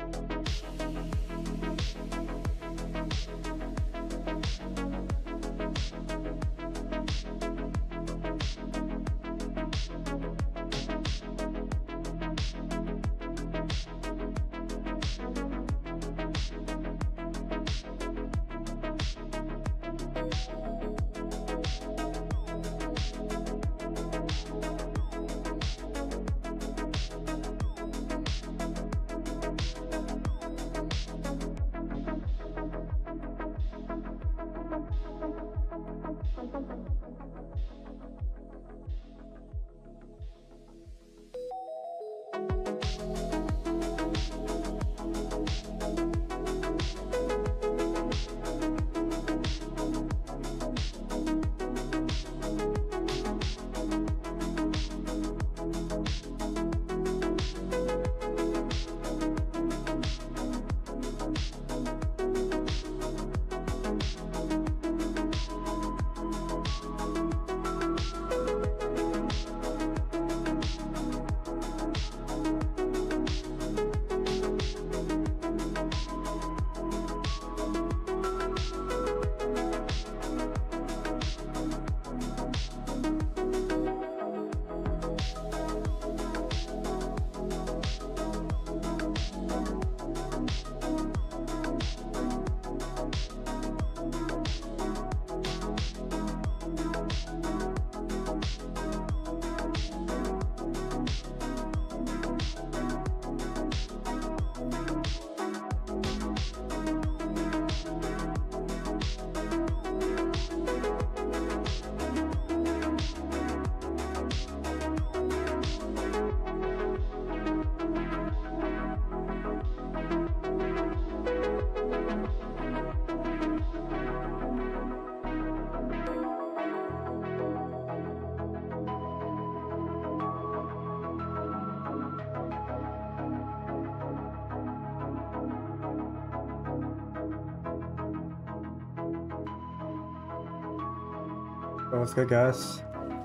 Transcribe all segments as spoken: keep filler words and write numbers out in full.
Oh, what's good, guys?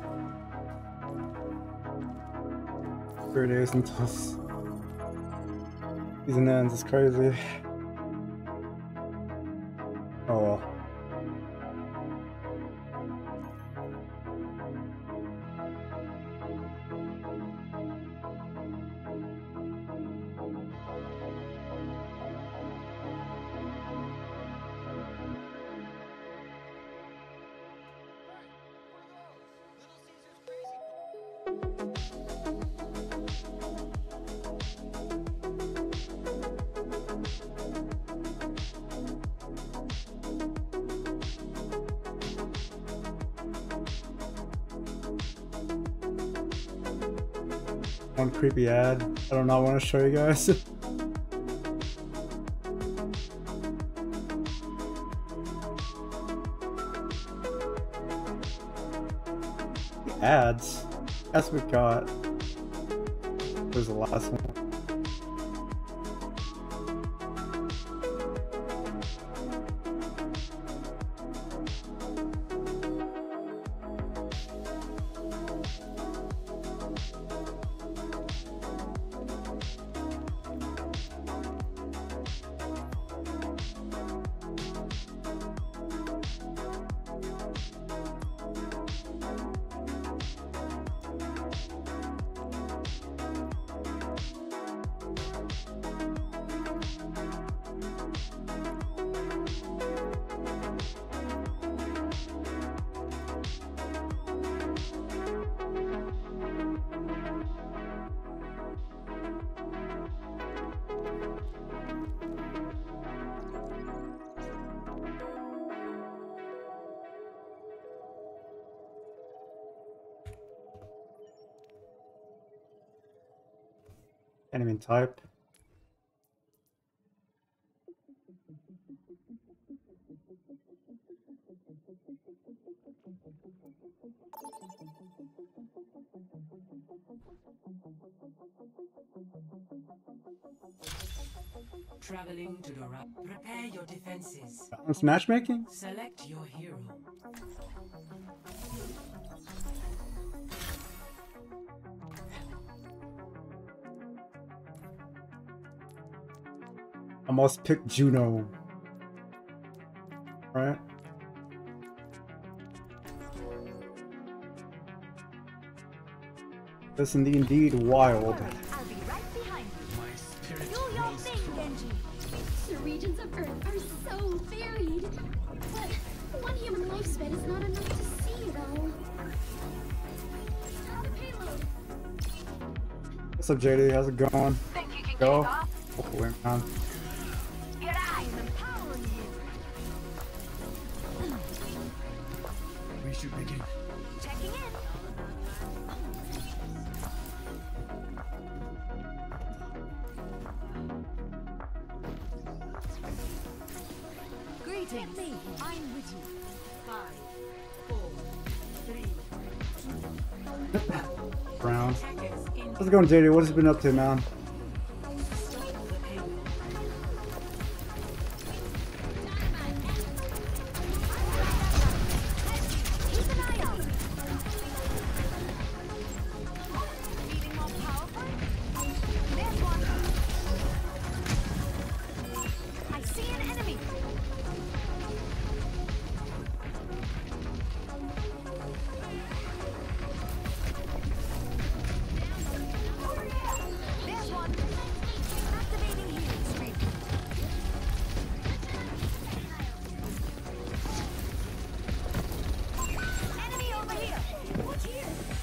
Three days until season ends. It's crazy. Oh well. One creepy ad I do not want to show you guys. The ads? That's what we got. There's the last one. Can't even type. Traveling to the right. Prepare your defenses. It's matchmaking? Select your hero. I must pick Juno. Right? This is indeed wild. I'll be right behind you. Do your thing, Genji. The regions of Earth are so varied. But one human lifespan is not enough to see it all. The payload. What's up, J D? How's it going? Think you can Go. get off? Oh, wait, man. Get out! I'm empowering you. We should begin. Checking in. Greetings. I'm with you. Five, four, three, Round. How's it going, J D? What has you been up to, man? keep an eye out. Needing more power point? There's one. I see an enemy. There's one. Activating healing stream. Enemy over here. What's here?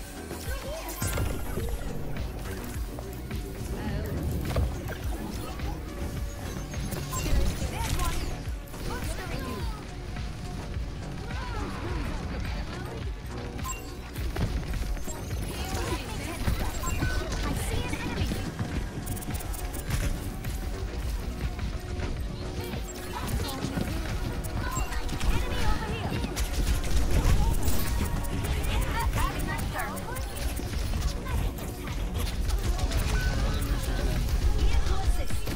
There's one. Boostering you. I see an enemy. Enemy over here. Having that turn. Here to assist.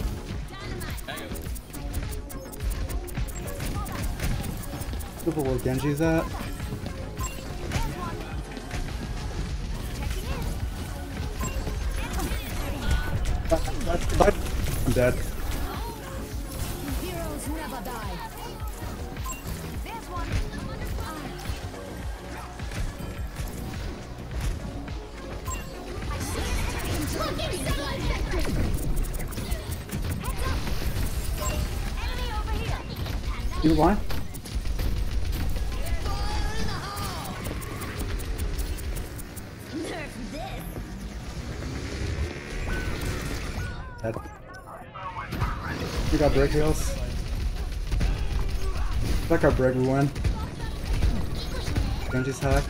Super where Genji's at. There's one. Checking in. That's, that's, I'm dead. Heroes never die. There's one. I see an enemy. Look inside! Heads up. Enemy over here. You blind? Nerf this! Dead. We got break heals. That got break, we win. Genji's hack.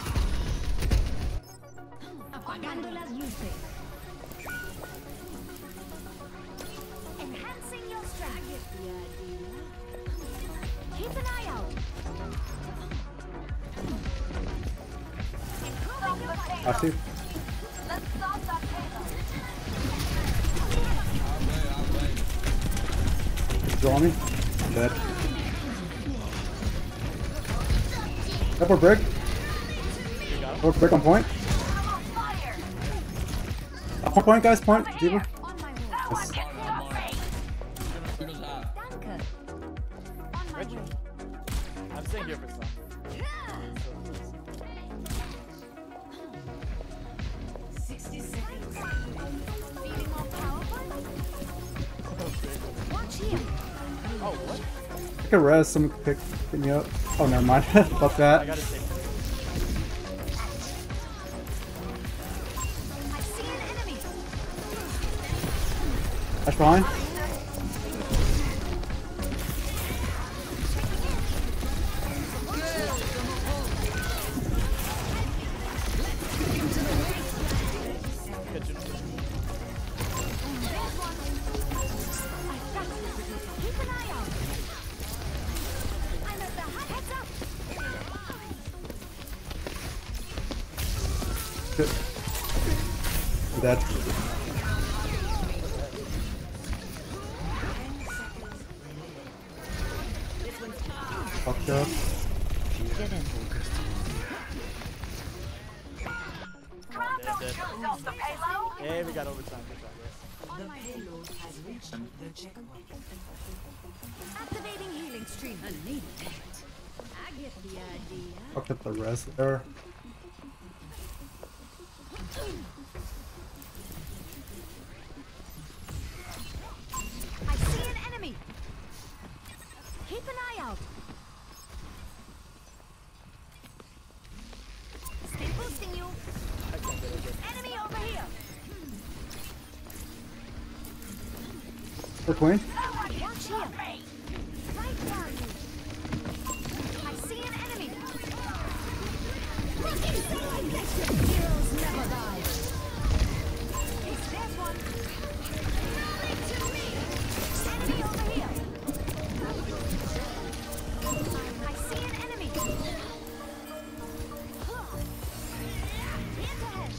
Apagando las luces. Enhancing your strength. Keep an eye out. Improving your fight. I see. Let's stop that payload. Draw me. I'm dead. Upper break. Upper break on point. I'm on fire. Up on point, guys. Point. Deeper. On my way. Yes. Danke. On my way. I'm staying here for some. sixty seconds. Feeling more powerful? Watch here. Oh, what? I could res. Someone could pick, pick me up. Oh, never mind. Fuck I that. gotta stay. I see an enemy. That's behind. Catch it. There's one. I got you. Keep an eye out. I'm at the hut. Heads up. Good. I'm dead. Fucked up. Grab those goods off the payload. Hey, we got overtime. Good job, guys. The payload has reached the checkpoint. Activating healing stream. I need that. I get the idea. Look at the rest there. I see an enemy. Keep an eye out. Stay boosting you. Enemy over here. The queen. Watch here. Right down you. I see an enemy. Heroes never die. It's that one. To me. Enemy over here. I see an enemy. Hit ahead.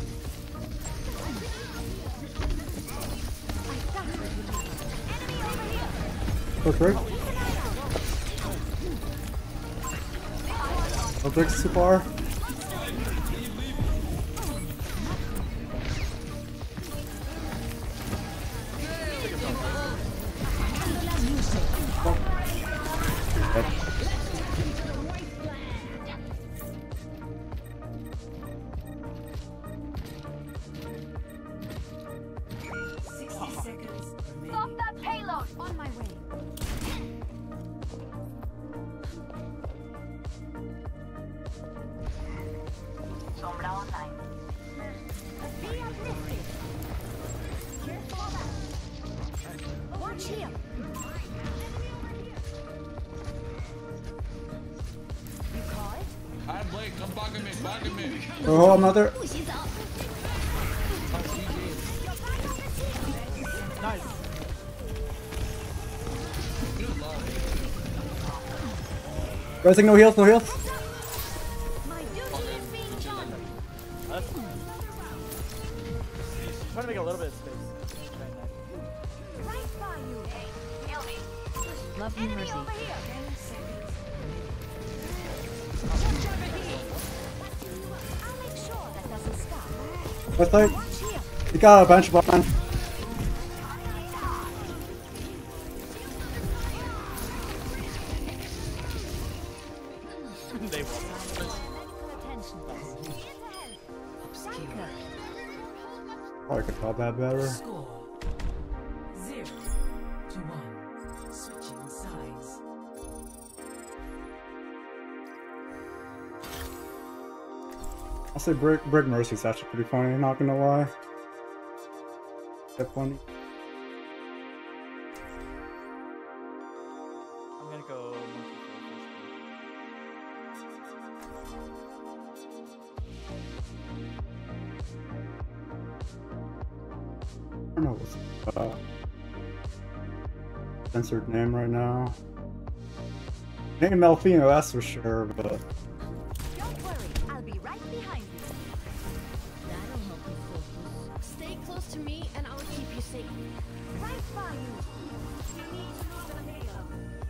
I got it. Enemy over here. The brick. Keep an eye out. The brick's too far. sixty seconds remaining. Stop that payload! On my way. Sombra online. Be uplifted. Careful of that. Watch here. You call it? Hi Blake, come back at me, back at me. Oh, another. 不洗澡。 Nice. Rising, no heals, no heals. My duty is being done. That's... Trying to make a little bit of space. Right by you. Hey, heal me. Love you, Enemy Mercy. over here. ten seconds. I'll make sure that doesn't stop. Left side. Watch here. You got a bench behind. They will. Medical attention. Psycho. Probably could tell that better. Score zero to one. Switching sides. I'll say Brick, Brick Mercy's actually pretty funny, not gonna lie. That funny. I'm gonna go monkey I don't know what's uh, censored name right now. Name Melfina, that's for sure, but Don't worry, I'll be right behind you. That'll help you focus. Stay close to me and I'll keep you safe. Right by you. You need to move the halo.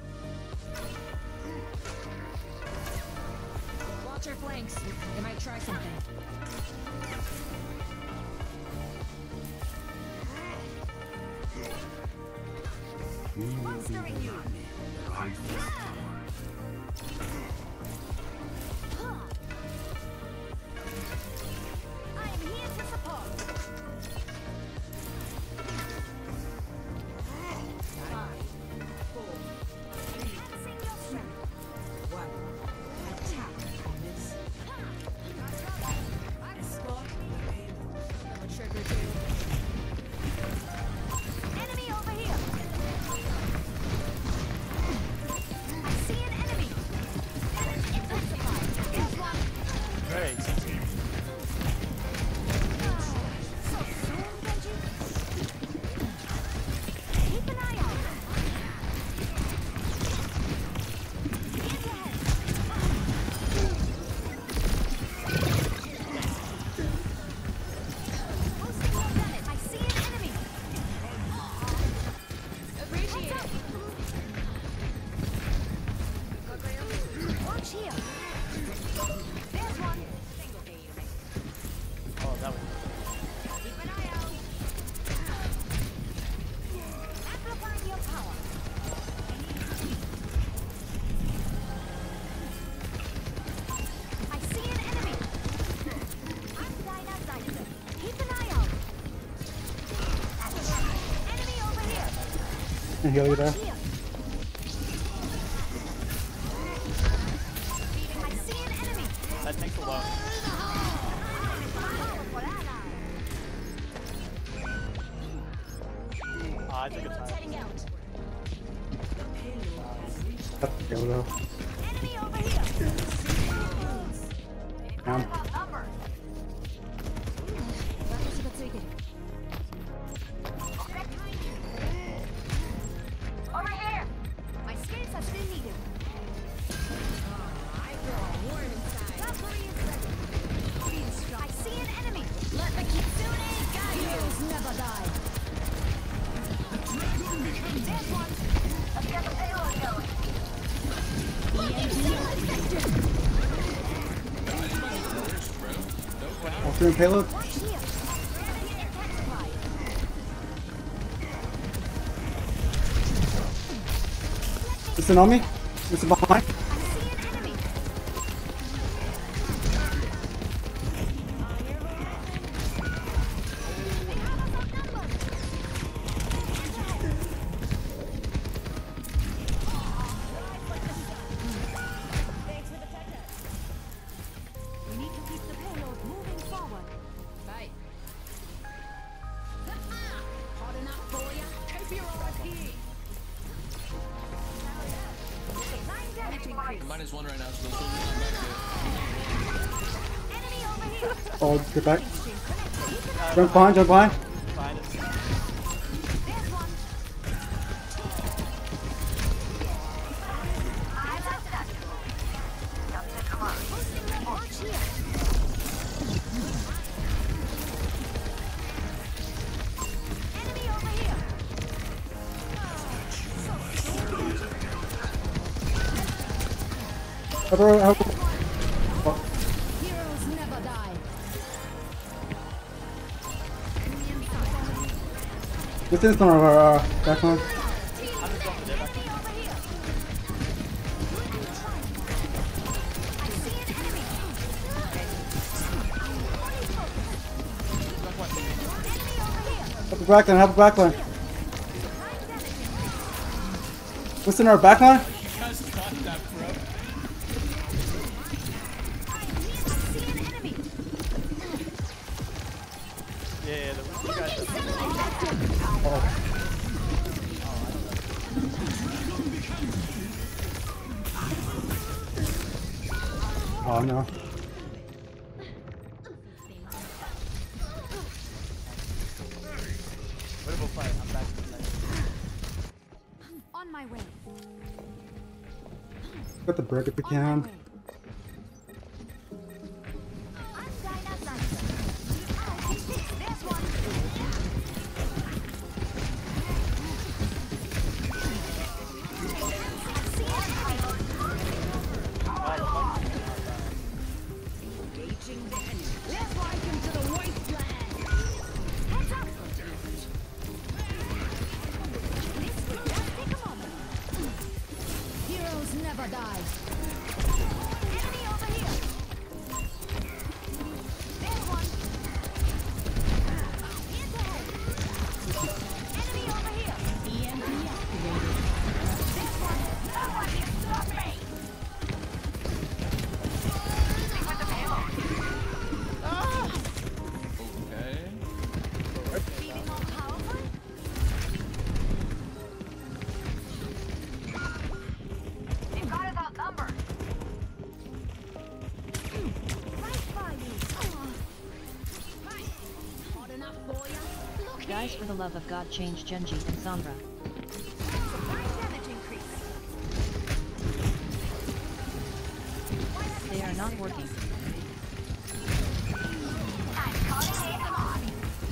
Watch your flanks. They might try something. Monstering you. I am here to support. Five, four, Enhancing your strength. one. Attack on this. Escort the payload. A trick or two. Enemy over here. I can heal you there. I see an enemy. That takes a while. Ah, I took a time. Heading out. That's the kill though. Enemy over here. Down. Over here. My skills are still needed. I throw a horn inside. Valkyrie is ready. I see an enemy. Let the kitsune guide you. Heroes never die. There's one. Let's get the payload going. All three in payload. Watch here. Gravity intensified. Listen on me. Listen behind. I see an enemy. They have us outnumbered. Thanks for the tech. We need to keep the payload moving forward. Right. Hard enough for ya? Keep your R P. Line damage increase. Minus one right now, so those Enemy over here. Oh, get back. Stream connected. Jump behind, jump behind. Fine. It's There's one. I'm at that. Posting red watch here. Enemy over here. Help her, help her. Heroes never die. Enemy inside. This is on our uh, back line. I'm just jumping there. Back. Enemy over here. I see an enemy. Enemy over here. Help the back line, help the back line. Line damage. What's in our back line? You guys got that, bro. I see an enemy. Yeah, yeah, the you guys are Oh no. Winnable fight. I'm back to the night. On my way. Get the brig if we On my can. way. I'm Dinah's Lancer. I'll take this. There's one. I see an enemy. Engaging the enemy. Let's ride him to the wasteland. Heads up. This will just take a moment. Heroes never die. Enemy over here. There's one. Here's ahead. Enemy over here. E M P activated. There's one. No one can stop me. Moving with the payload. Okay. Feeling all powerful? They've got us outnumbered. Right by you. Hard enough for ya? Look Guys, for the love of God, change Genji and Sombra. Line damage increase. They are not working. I'm calling it on.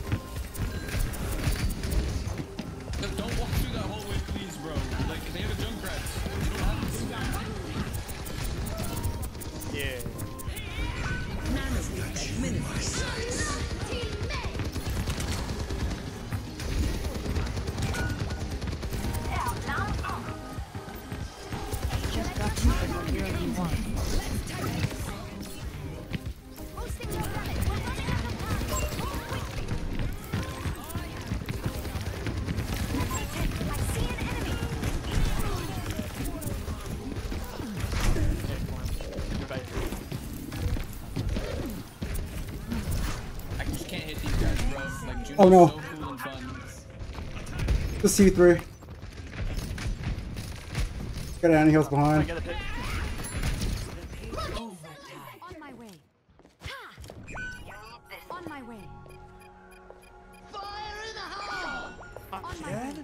Just don't walk through that hallway, please, bro. Like, they have a Junkrat. You don't have to. Yeah. Just got two for what hero you want. bro. Like, Juno's Oh, no. so cool and fun. The C three. Got any heals I behind. get a pick. On my way. Ha! On my way. Fire in the hole! On my way.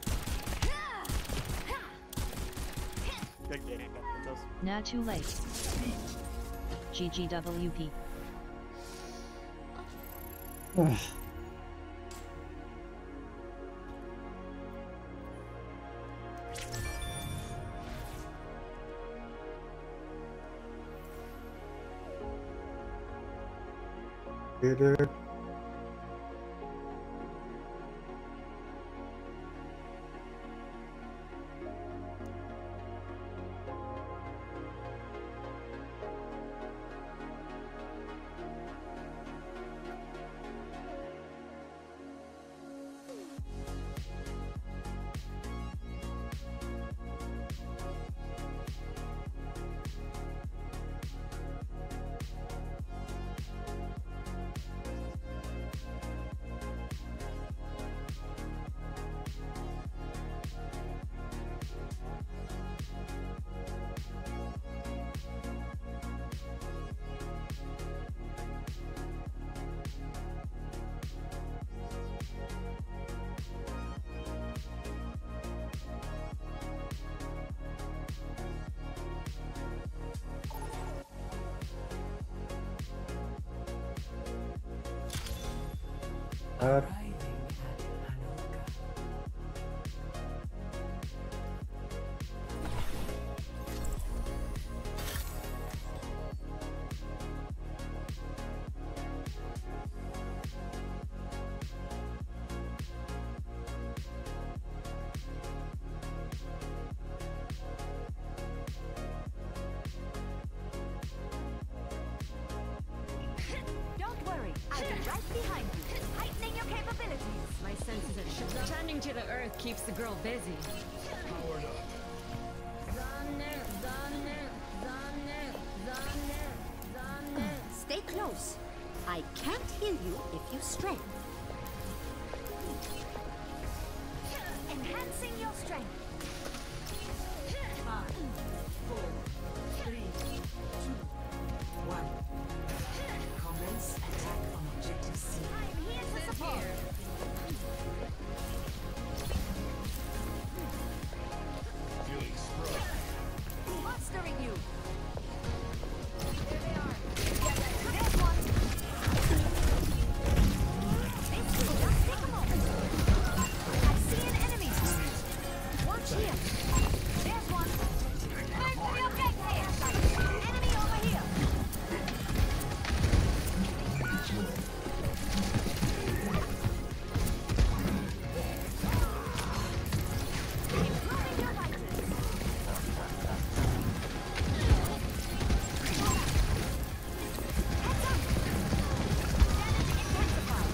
Good game. That's us. Nah, too late. G G W P. Hey, dude. Uh, Don't worry, I'll be right behind you, heightening your capabilities. My senses are shut. Turning to the earth keeps the girl busy. Stay close. I can't heal you if you stray. Enhancing your strength. Five, four, three, two, one. Commence attack on objective C. I'm here to support. Monstering you. There they are. There's one. This will just take a moment. I see an enemy. Watch here. There's one. Move to the objective. Enemy over here. Improving your vitals. Heads up. Damage intensified.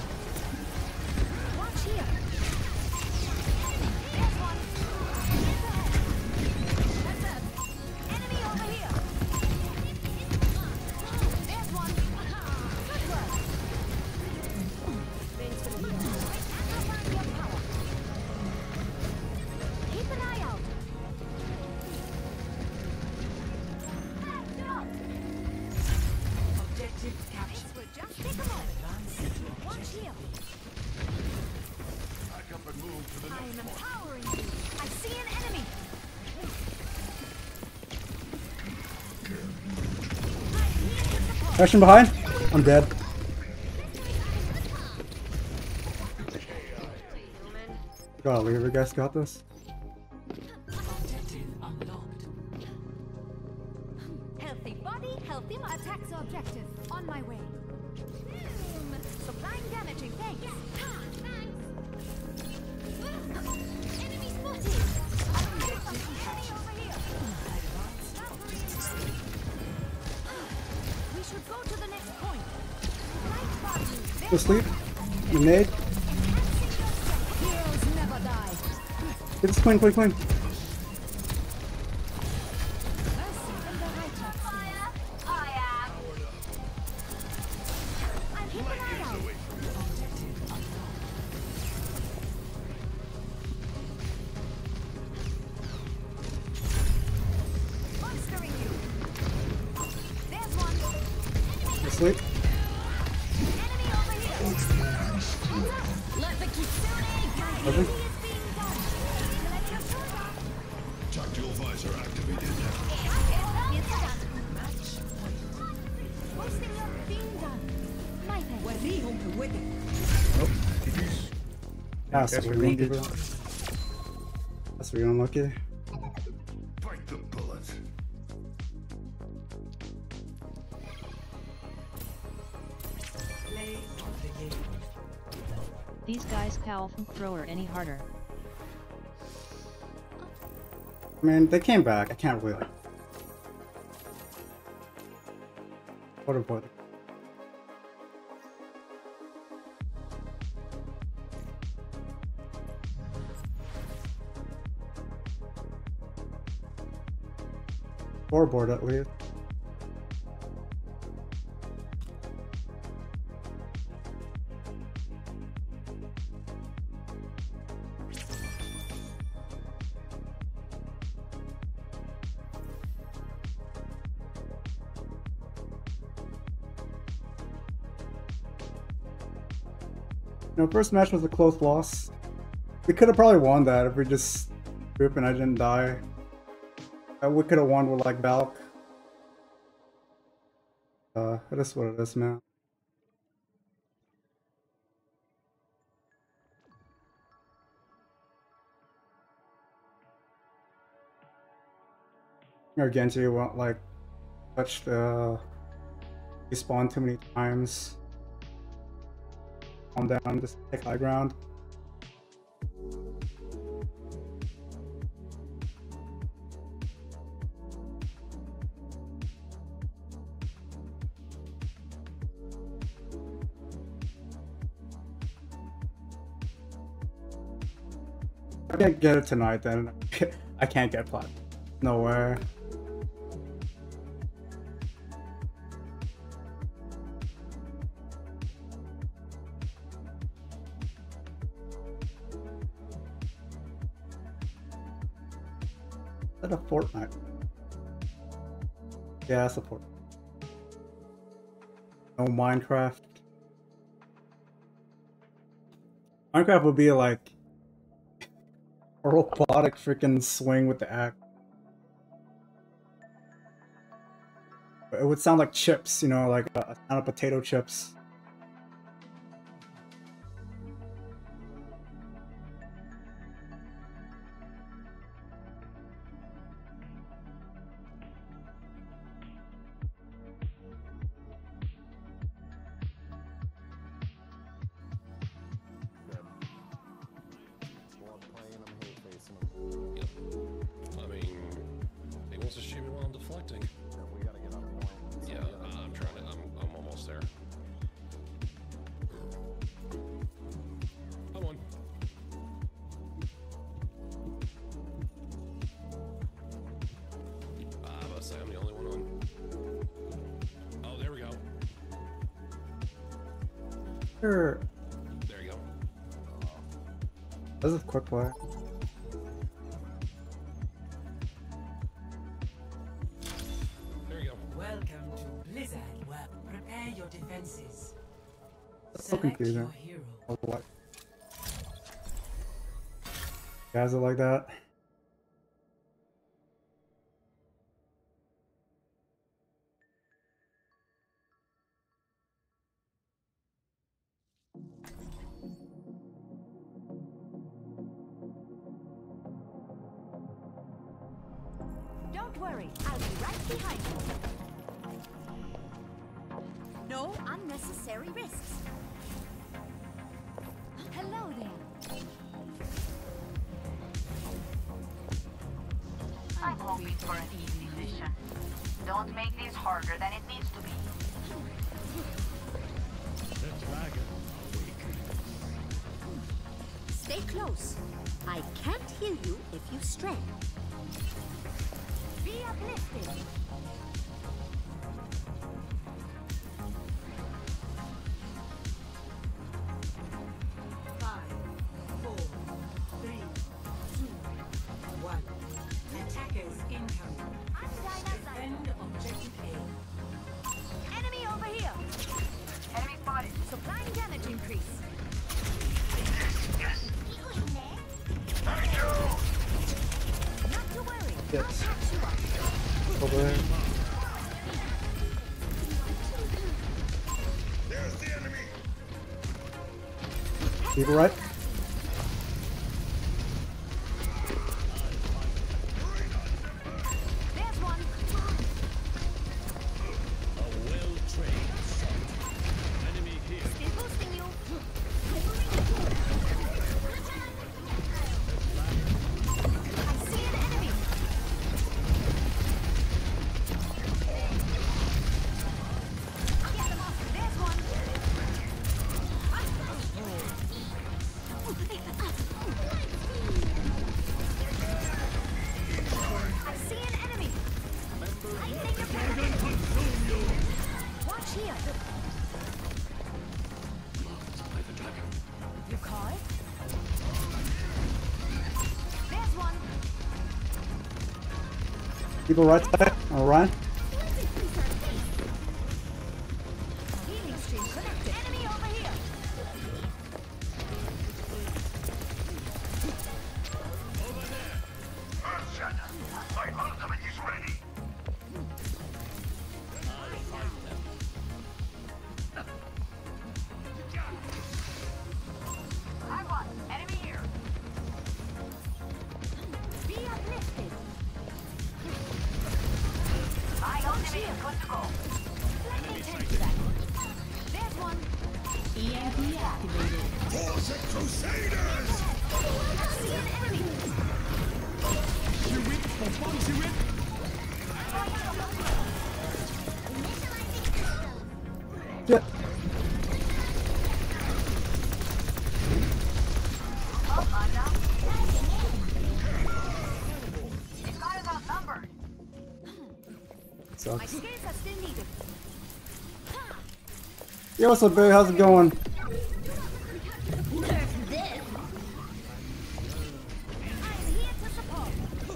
Watch here. There's one. Here's ahead. That's it. Enemy over here. There's one. Good work. Thanks for the heal. Amplifying your power. Keep an eye out. Back up. Objective captured. This will just take a moment. Watch here. I am empowering you. I see an enemy. I'm here to support. Action behind. I'm dead. Golly, you guys got this? Objective unlocked. Healthy body, healthy mind. Attack the objective. On my way. Supplying damaging. Thanks. Enemy spotted. Enemy over here. We should go to the next point. Right body. Go sleep. Grenade. Heroes never die. Get this queen, queen, queen. Mercy and the righteous. Fire. I am. I'm keeping an eye out. Was he? Tactical visor activated. That's really unlucky, bro. That's really unlucky. Bite the bullet. Play of the game. These guys can't throw her any harder. I mean, they came back. I can't really. What about it? Scoreboard at least. You know, first match was a close loss. We could have probably won that if we just group and I didn't die. Uh, we could have won with like Valk. Uh, it is what it is, man. Or Genji won't like touch the respawn too many times. Calm down, just take high ground. I can't get it tonight then. I can't get plat. Nowhere. Is that a Fortnite? Yeah, that's a Fortnite. No Minecraft. Minecraft would be like a robotic freaking swing with the axe. It would sound like chips, you know, like a, a sound of potato chips. I mean, he wants to shoot me while I'm deflecting. Yeah, uh, I'm trying to. I'm, I'm almost there. Come on. Uh, I was about to say I'm the only one on. Oh, there we go. Sure. There you go. This is a quick play. Welcome to Blizzard, where prepare your defenses. That's so Select confusing. your hero. Oh, what? Guys are like that. Don't worry, I'll be right behind you. No unnecessary risks. Hello there. I'm hoping for an easy mission. Don't make this harder than it needs to be. Stay close. I can't heal you if you stray. Be uplifted. Five, four, three, two, one. Attackers incoming. Defend objective A. Enemy over here. Enemy spotted. Supplying damage increase. People right? There's one. Still boosting you. I see an enemy. Get them off. There's one. I see an enemy. Lightning your Watch here. You caught it? There's one. People right side. Alright. Healing stream connected. Enemy over here. I got enemy here. Be uplifted. My ultimate is good to go. Let me tend to that. There's one. E M P activated. I see an enemy. Yeah. Oh, I'm down. This guy is outnumbered. My Sucks. skills are still needed. Yo, what's up, babe? How's it going? Nerf this. I am here to support.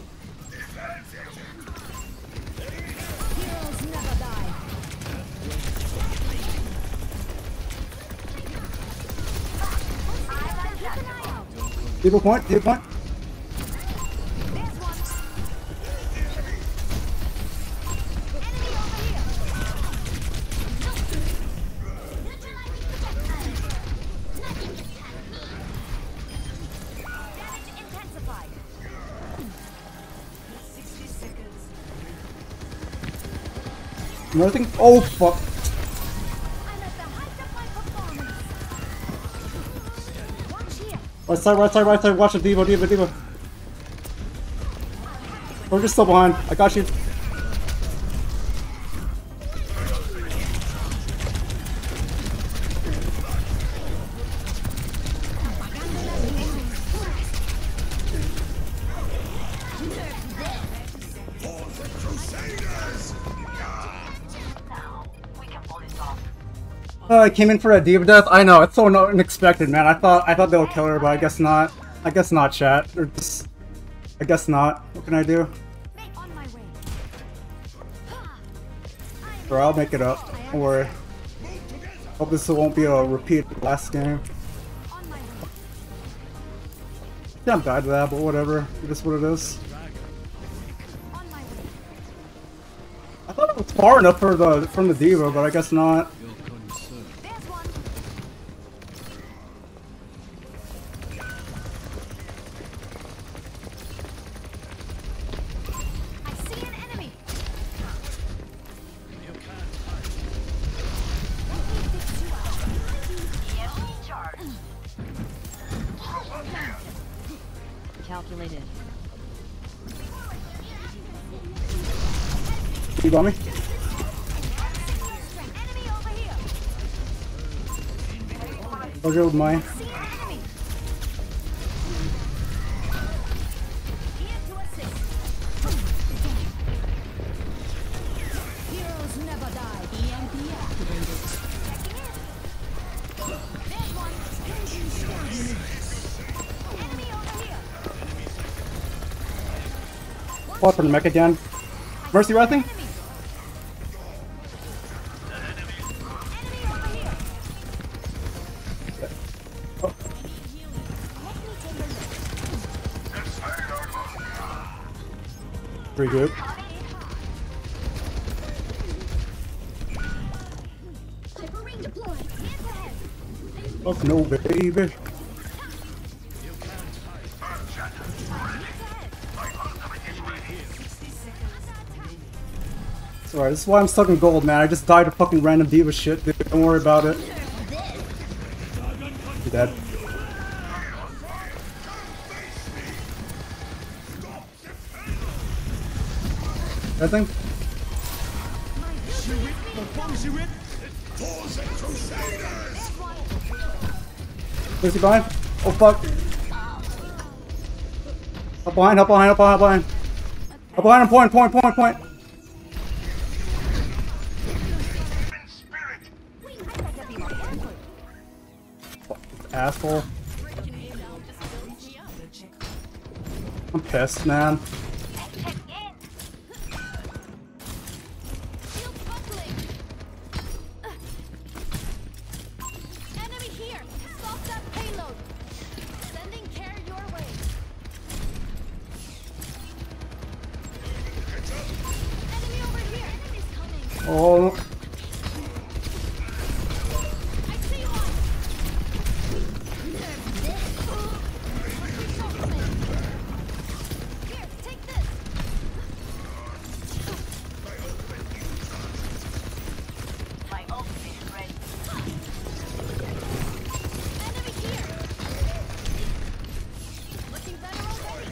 Heroes never die. I like Keep an eye out. People point. People point. There's one. Enemy over here. Damage intensified. sixty seconds. Another thing. Oh fuck. I'm at the height of my performance. Watch here. Right side. Right side. Right side. Watch it. Devo. Devo. Devo. We're just still behind. I got you. now. We can pull this off. Uh, I came in for a diva death. I know it's so no- unexpected, man. I thought I thought they would kill her, but I guess not. I guess not, chat. Or just, I guess not. What can I do? On my way. Or I'll make it up. Don't worry. Hope this won't be a repeat of the last game. On my way. Can't die to that, but whatever. It is what it is. On my way. I thought it was far enough for the from the diva, but I guess not. There's one. I see an enemy. Let me fix you up. E M P charge. Calculated. You got me? Enemy over here. I'll go with mine. See an enemy. Here to assist. Heroes never die. E M P activated. There's one. Enemy over here. Fall for the mech again. Mercy Wrestling? Enemy. Enemy over here. Oh, Let me take a look. pretty good. Hyper ring deployed. Hands ahead. Oh no, baby. Right, this is why I'm stuck in gold, man. I just died to fucking random diva shit, dude. Don't worry about it. You're dead. That thing? Where's he behind? Oh fuck. Up behind, up behind, up behind, up behind. Up behind him, point, point, point, point. Asshole. I'm pissed, man. Enemy here! Stop that payload! Sending care your way. Enemy over here! Enemy's coming! Oh. I see one! Here, take this! My ultimate is ready. Enemy here! Looking better already!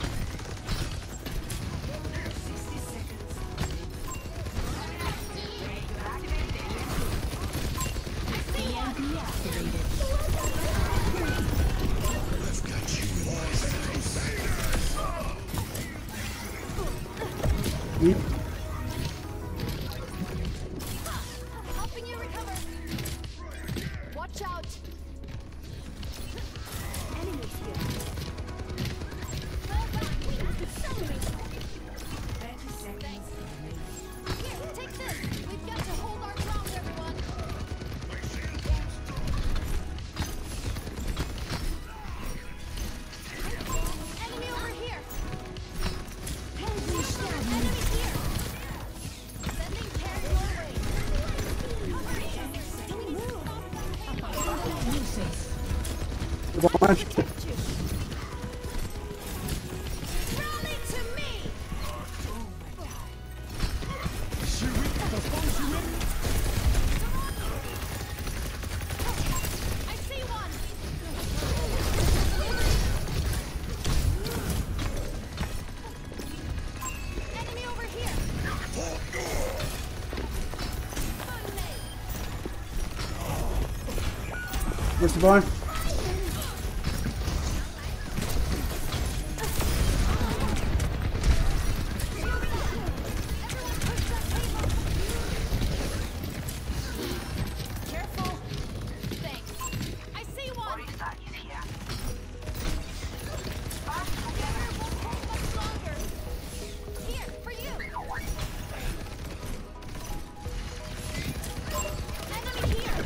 sixty seconds. Yeet. Helping you recover! Watch out! Enemies here! Accelerate! thirty seconds remaining. Here, take this! We've got to hold our ground, everyone! Enemy over here! Enemy here! Sending care your way! Come on. Rally to me! I see one! Enemy over here! Where's the blind? Careful! Thanks. I see one! Orisa is here. Together we'll hold much longer! Here, for you! Enemy here!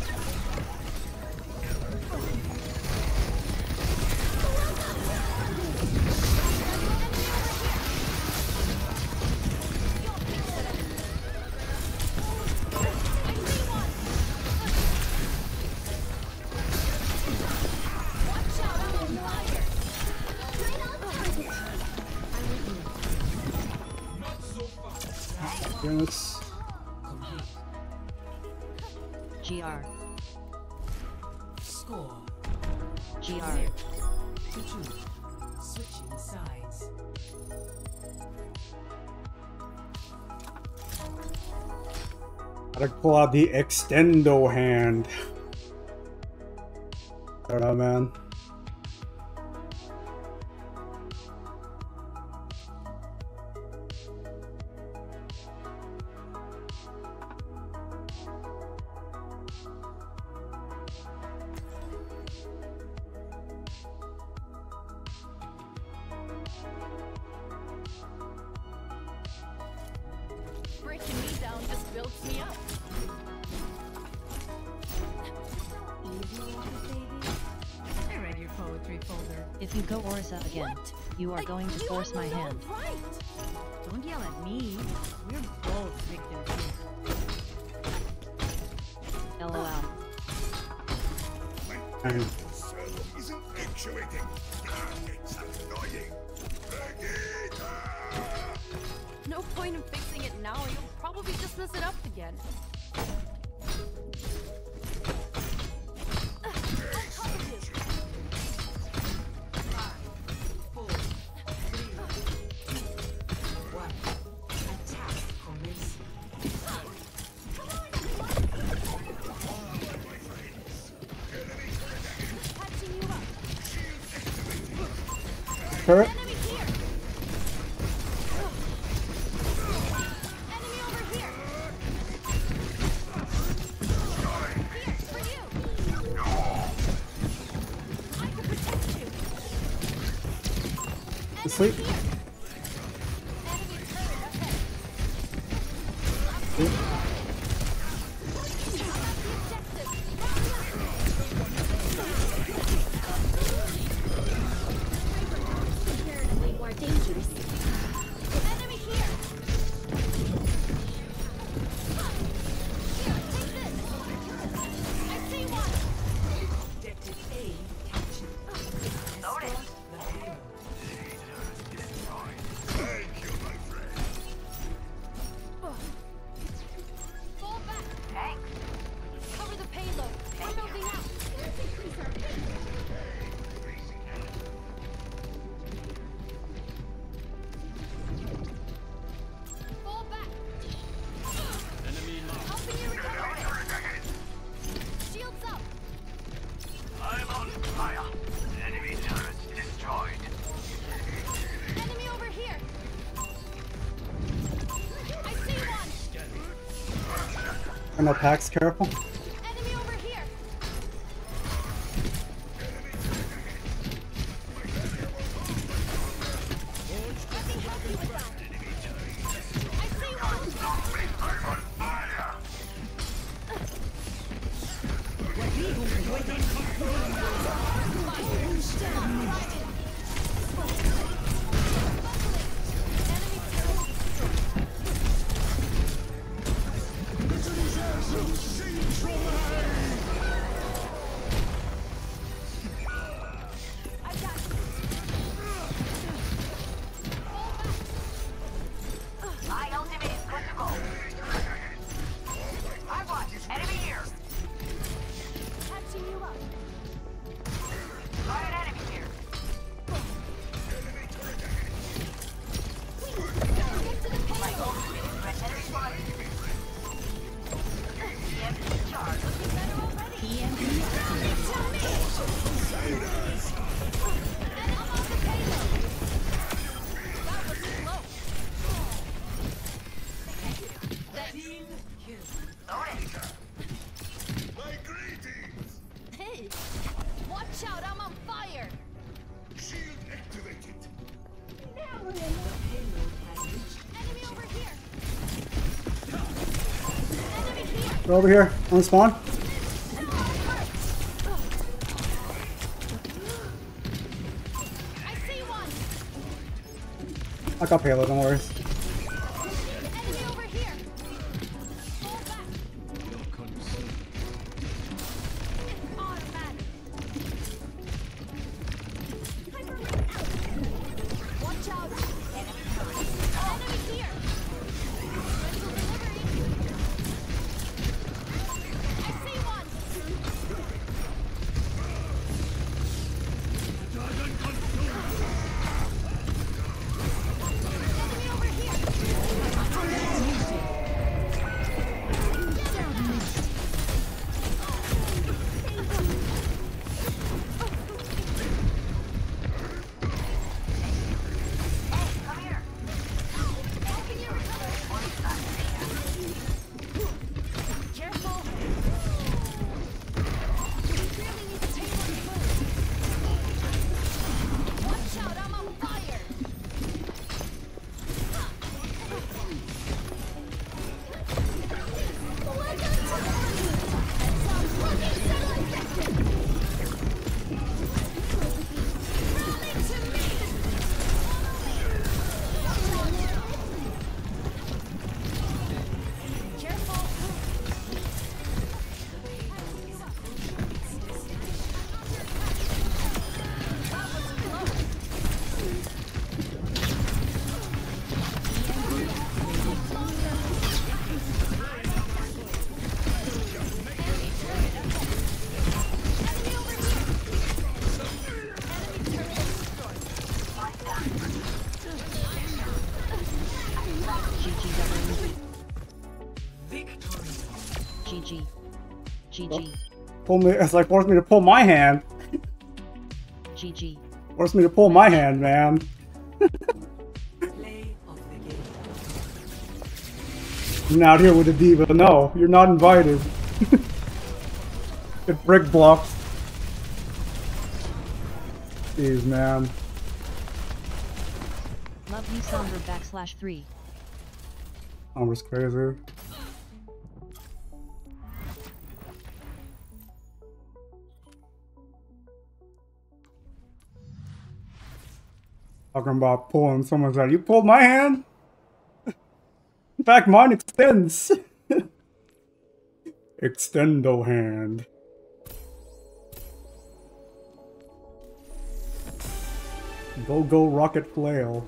Yes. G R. Score G R. to two. Switching sides. Gotta pull out the extendo hand. I don't know, man. Breaking me down just builds me up. I read your poetry folder. If you go Orisa again, What? you are Like, going to you force have my no hand. right. Don't yell at me. We're both victims here. LOL. And isn't actuating. It's annoying. No point in fixing it now. You'll probably probably just mess it up again. Turret. Asleep. Comparatively more dangerous. Enemy here! Here, take this! I see one! Objective A captured. Noted. Thank you, my friend. Fall back! Thanks. Cover the payload. We're moving out. Let's increase our pace. Fall back! Enemy marked. Helping you recover! Shields up! I'm on fire. Enemy turrets destroyed. Enemy over here! I see one! I know Pax, careful. Enemy over here! Let me help you with that! I see one! I'm on fire. My ultimate is good to go. I watch. Enemy here. Catching you up. Got an enemy here. Get to the My payload. ultimate is red. Enemy spotted. E M P charge. Looking better already. P M P. Tell me! And I'm on the payload. That was close. Team kill. Noted. My greetings. Hey! Watch out, I'm on fire! Shield activated. Now we're in. Payload has reached. Enemy over here! Enemy here! They're over here on spawn. I see one! I got payload, don't worry. Enemy over here! Fall back! Automatic! Watch out! Enemy here! Rental delivery! I see one! Enemy over here! pull me. It's like forced me to pull my hand. G G. Forced me to pull my hand, man. Play of the game. You're out here with a diva. No, you're not invited. Get brick blocked. Jeez, man. Love you, Somber backslash three. Somber's crazy. Talking about pulling someone's out. You pulled my hand? In fact, mine extends. Extendo hand. Go, go, rocket flail.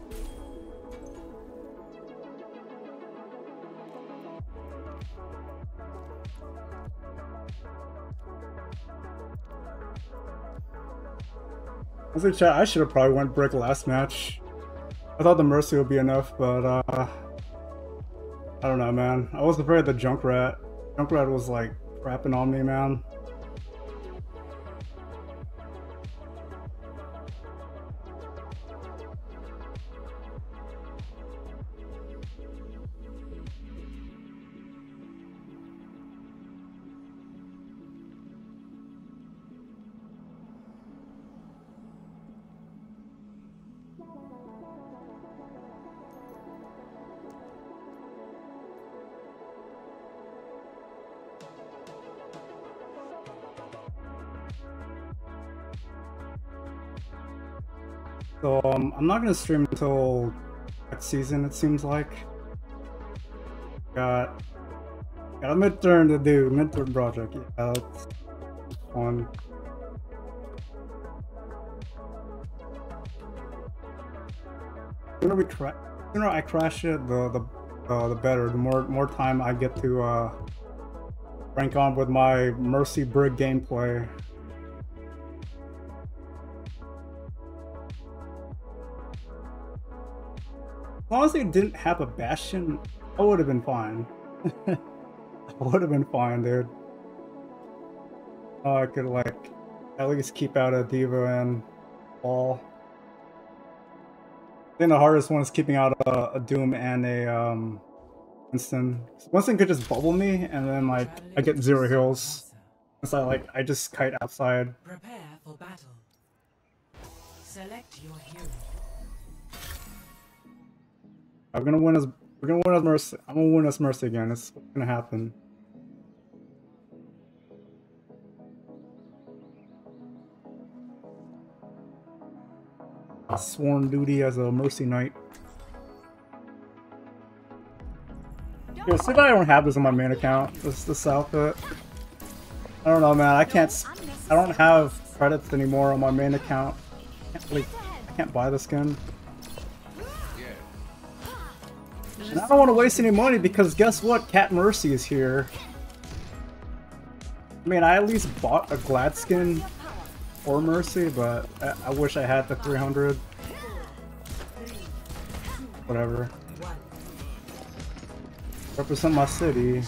Honestly, chat, I should have probably went brick last match. I thought the Mercy would be enough, but uh, I don't know, man. I was afraid of the Junkrat. Junkrat was like crapping on me, man. So um, I'm not gonna stream until next season. It seems like got got a midterm to do. Midterm project. Yeah, that's fun. Sooner we cra sooner I crash it, the the uh, the better. The more more time I get to uh, rank on with my Mercy Brig gameplay. As long as they didn't have a Bastion, I would have been fine. I would have been fine, dude. Oh, I could, like, at least keep out a Diva and Ball. I think the hardest one is keeping out a, a Doom and a um, Winston. Winston could just bubble me, and then, like, I get zero heals. It's like, like I just kite outside. Prepare for battle. Select your hero. I'm gonna win as we're gonna win as Mercy. I'm gonna win as Mercy again. It's gonna happen. A sworn duty as a Mercy Knight. Yeah, see that I don't have this on my main account. This this outfit. I don't know, man. I can't. I don't have credits anymore on my main account. I can't, really, I can't buy the skin. And I don't want to waste any money because guess what? Cat Mercy is here. I mean, I at least bought a Glad skin for Mercy, but I, I wish I had the three hundred. Whatever. Represent my city.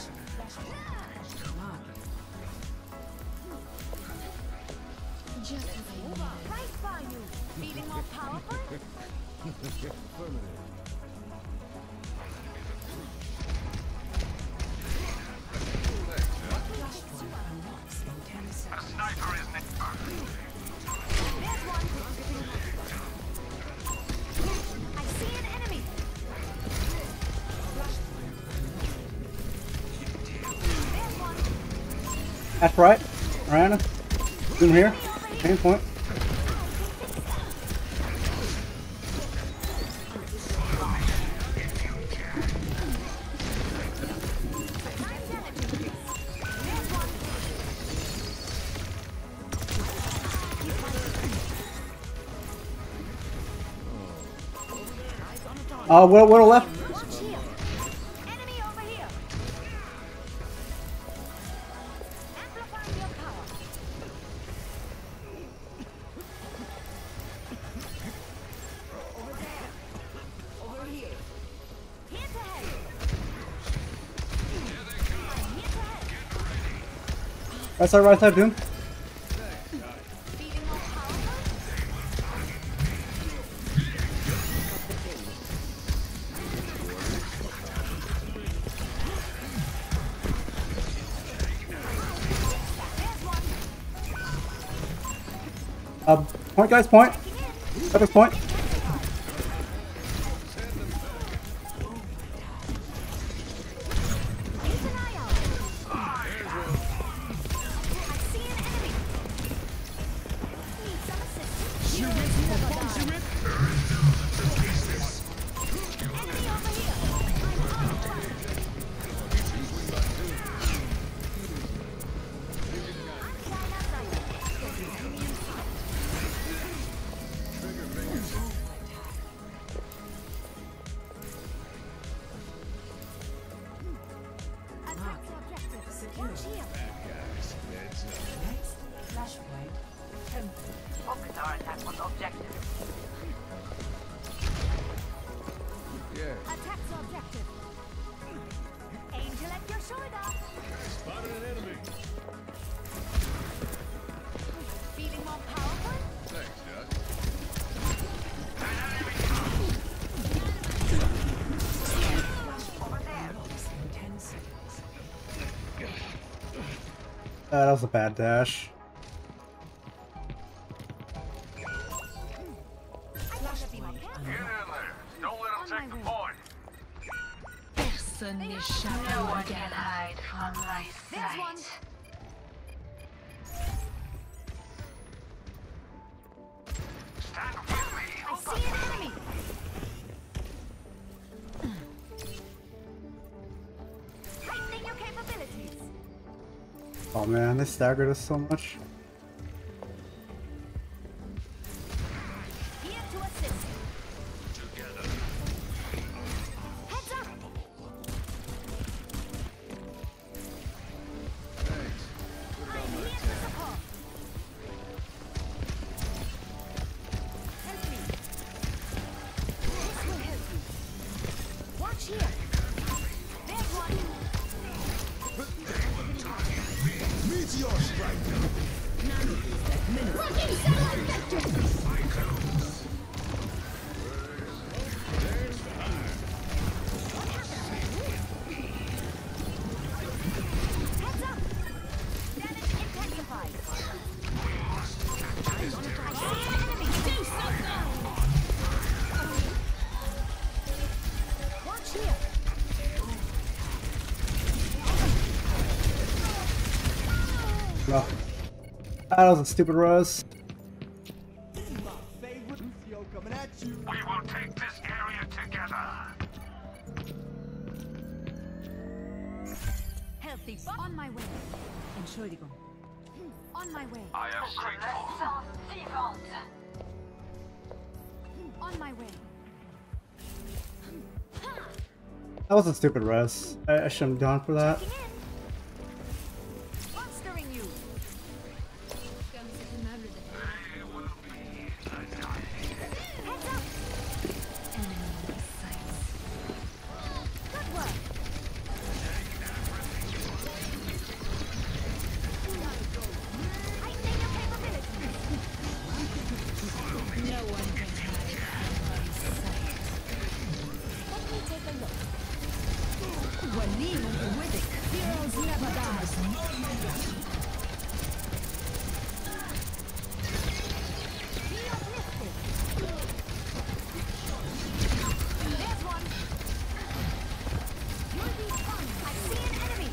That's right, Miranda. In here, main point. Uh, what, what left? Right side, right side, Doom. Feeling more powerful? Uh, point, guys, point. Pepper's point. Focus our attack on objective. Attack the objective. Angel at your shoulder. Spotted an enemy. Feeling more powerful? Thanks, Doc. Over there. In ten seconds. Uh, that was a bad dash. Get in there. Don't let them take the point. No one can hide from my There's one. sight. Stand with me. I see an enemy. Heightening your capabilities. Oh man, they staggered us so much. Here to assist. Together. Heads up. I'm here to support. Help me. This will help you. Watch here. There's one. Meteor strike. Blocking satellite vector. Heads up. Damage intensified. I see an enemy. Do something. Watch here. No. That was a stupid Rose. We will take this area together. Healthy. On my way. Entschuldigung. On my way. I am grateful. On my way. That was a stupid Rose. I, I shouldn't have gone for that. Checking in. Monstering you. Heads up. Good work. Heightening your capabilities. No one can hide from my sight. Let me take a look. Walim with it. Heroes never die. Be uplifted. There's one. You'll be fine. I see an enemy.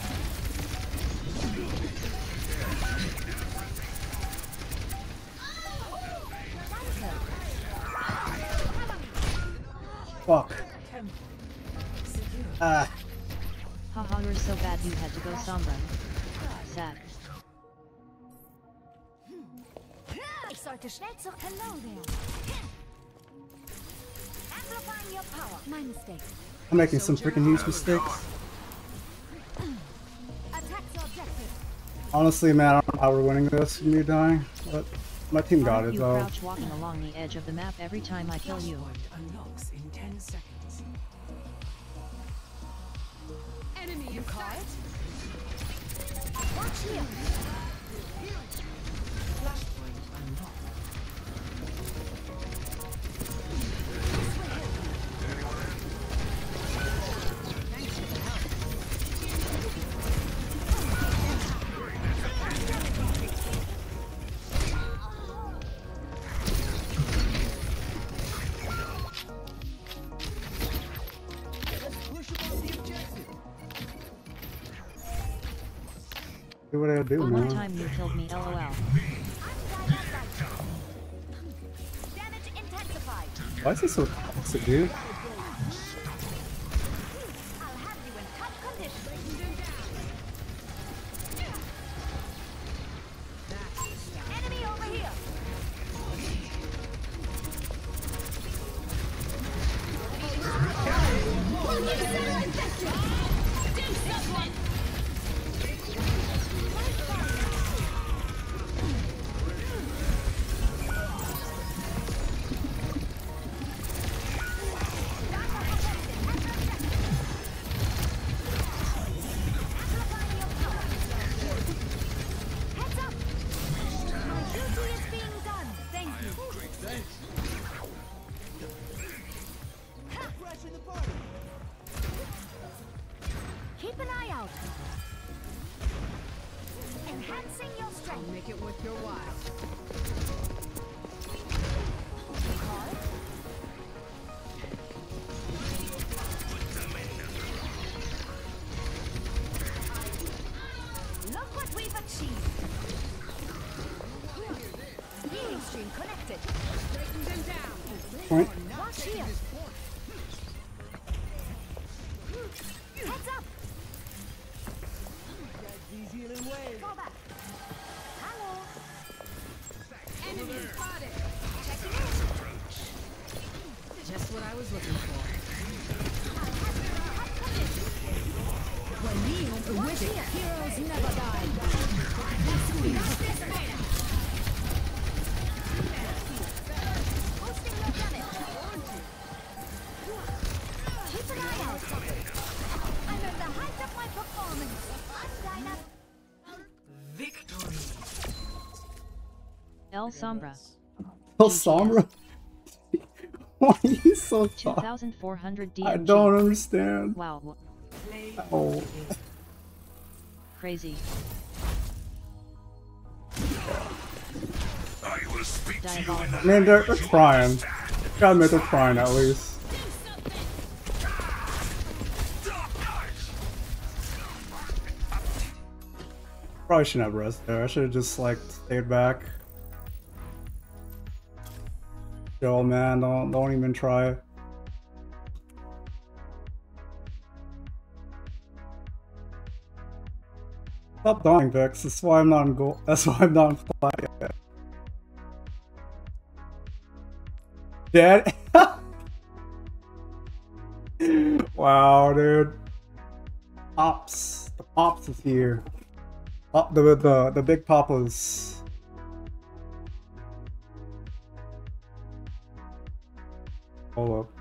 Fuck. Ah. Haha, you're so bad you had to go Sombra. Sad. Ich sollte schnell zur Hello there. Amplifying your power. My mistake. I'm making some freaking huge mistakes. Attack the objective. Honestly, man, I don't know how we're winning this with me dying, but my team got it You though. crouch walking along the edge of the map every time I kill you. Point unlocks in ten seconds. Enemy you caught. Watch here. Do what I do, One man. time you killed me, lol. Damage intensified. Why is he so toxic, dude? I'll have you in top condition. Enemy over here. Heads up. My duty is being done. Thank you. Crash in the party. Keep an eye out. Enhancing your strength. Make it worth your while. Look what we've achieved. Healing stream connected. Breaking them down. Point. Watch here. Heads up. These healing waves. Fall back. Hello. Enemy spotted. Checking in. Just what I was looking for. Watch here. Heroes never die. Boosting your damage. Keep an eye out. I'm at the height of my performance. I'm Dinah. Victory. El Sombra. Oh, Sombra? Why are you so toxic? two thousand four hundred D M G. I don't understand. Wow. wha- Play Oh. Crazy. I will speak to you in Diabolical. I mean, they're, they're trying. Gotta admit they're trying at least. Probably shouldn't have rested there. I should have just like stayed back. Yo, man, don't don't even try. Stop dying, Vix. That's why I'm not in goal. That's why I'm not in flag yet. Dead. Wow, dude. Pops. The Pops is here. Oh, the the the big papas. Hold up.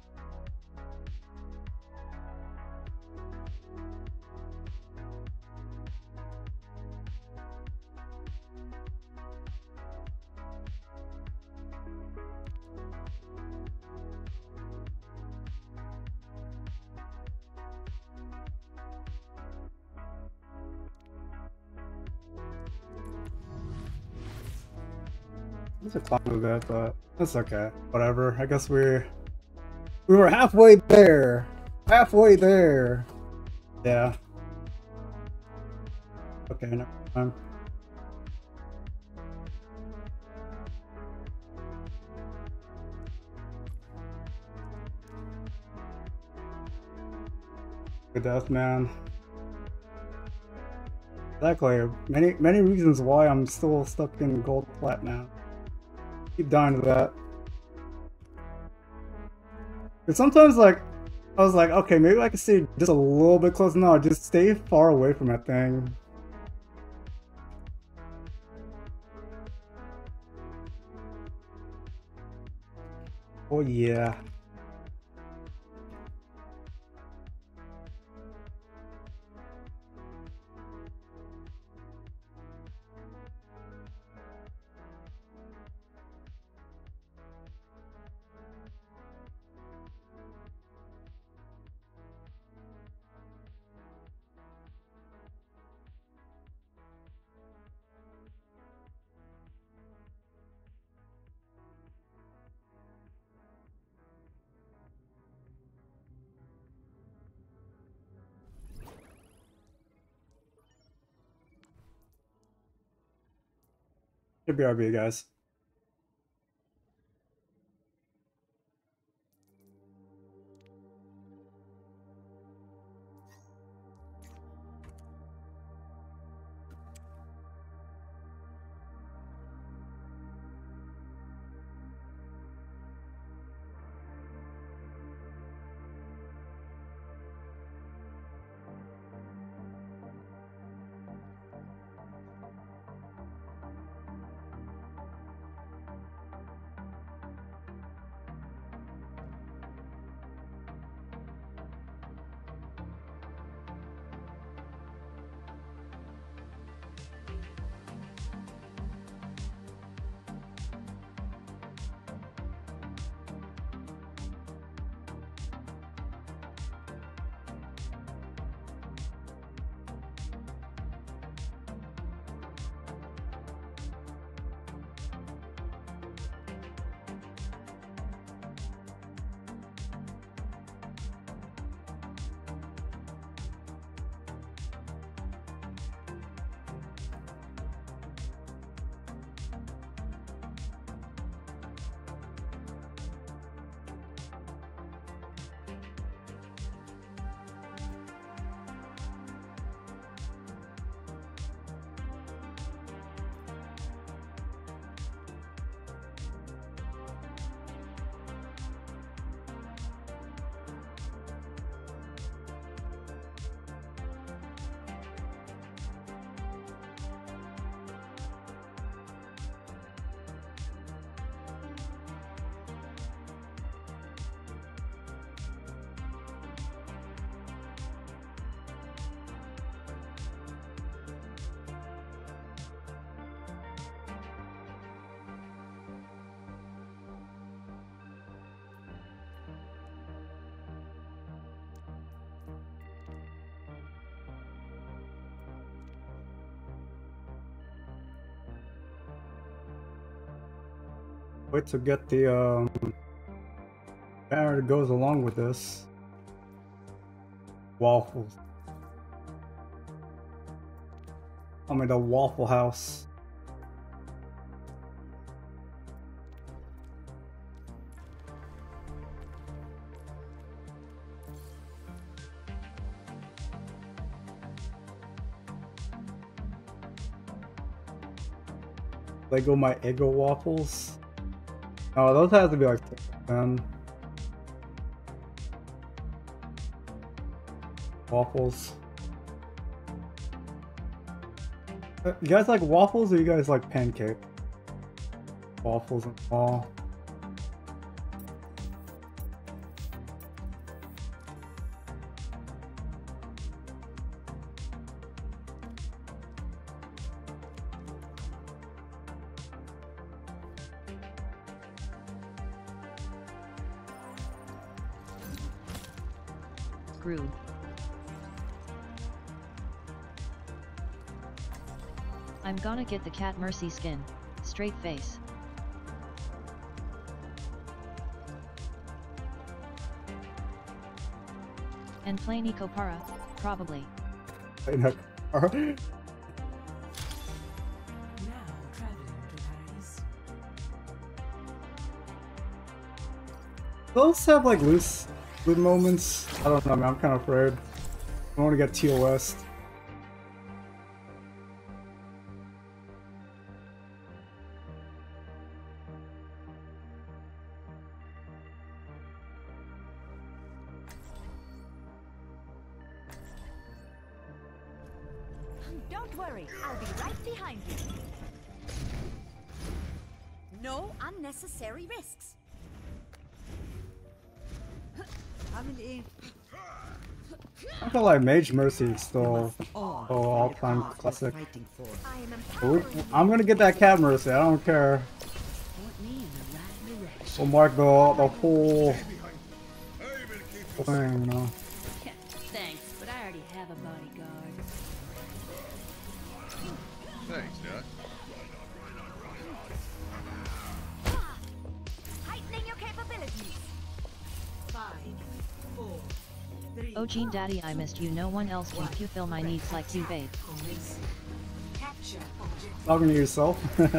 There's a cloud of that, but that's okay. Whatever. I guess we we were halfway there. Halfway there. Yeah. Okay, never mind. Good death, man. Exactly. Many many reasons why I'm still stuck in gold plat now. Keep dying to that. But sometimes, like, I was like, okay, maybe I can stay just a little bit close. No, just stay far away from that thing. Oh yeah. Should be R B, guys. Wait to get the um, banner that goes along with this. Waffles. I mean the Waffle House. Lego my Eggo waffles. Oh, those have to be like ten. Waffles. Uh, You guys like waffles or you guys like pancake? Waffles and all. Groove. I'm gonna get the cat Mercy skin. Straight face. And plain Ecopara, probably. I know. Now traveling to Paris. Those have like loose good moments. I don't know, man. I'm kind of afraid. I want to get T O S. Don't worry, I'll be right behind you. No unnecessary risks. Coming in. I feel like Mage Mercy is still oh, all-time classic. Ooh, I'm gonna get that cat Mercy. I don't care. We'll mark the the whole thing, you know. Thanks, but I already have a bodyguard. Thanks, Doc. Heightening your capabilities. Five, four, three. Oh Gene Daddy, I missed you. No one else can fulfill my needs like you, babe. Capture objective. Talking to yourself.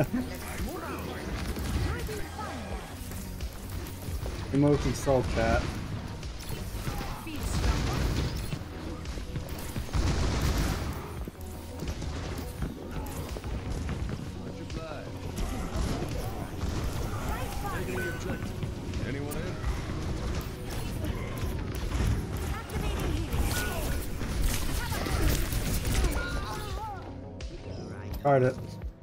Emoji soul chat. Anyone in? Tried it.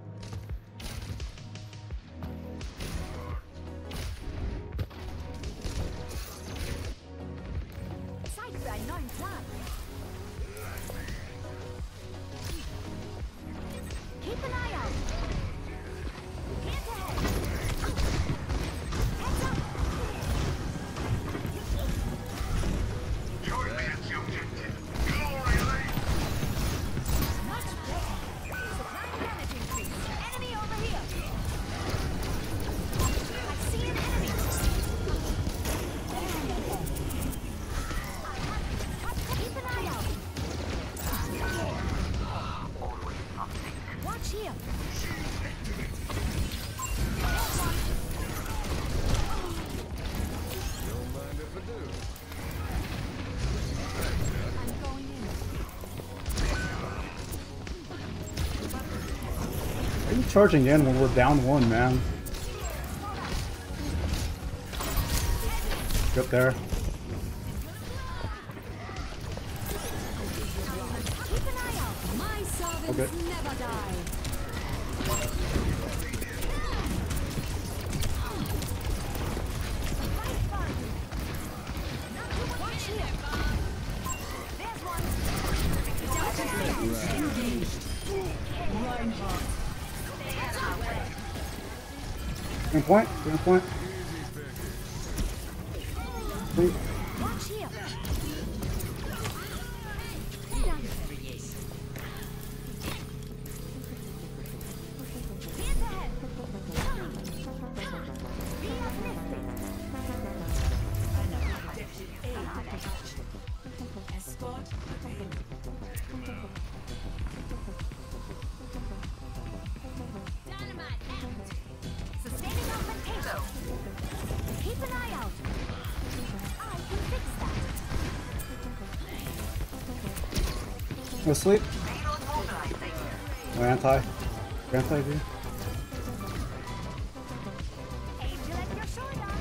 Keep an eye out. Hands ahead. Heads up. You're the objective. Glory lane. Much better. Supplying damage increase. Enemy over here. I see an enemy. Keep an eye out. Watch here. Don't mind if I do. I'm going in. Why are you charging in when we're down one, man? Get there. Keep an eye out. My servants Okay. never die. Watch here. There's one. Green point. Green point. Wait. Watch here. Hands ahead. Be uplifted. Escort available. Dynamite out. Sustaining on potato. Keep an eye out. I can fix that. No sleep. No anti. Anti dude. Angel at your shoulder.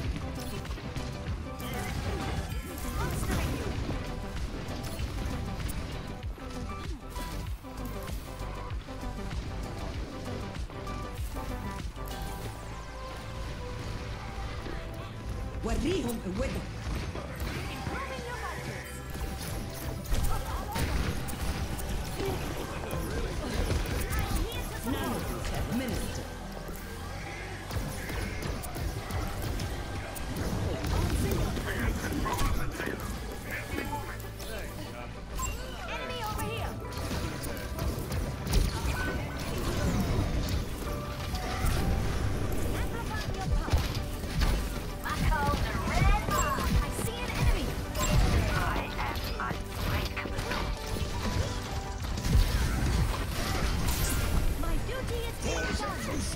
Monstering you. وريهم قوتهم. Improving your vitals. Administer. Enemy over here. Amplifying your power. My cold are red hot. I see an enemy. I am unbreakable. My duty is being done.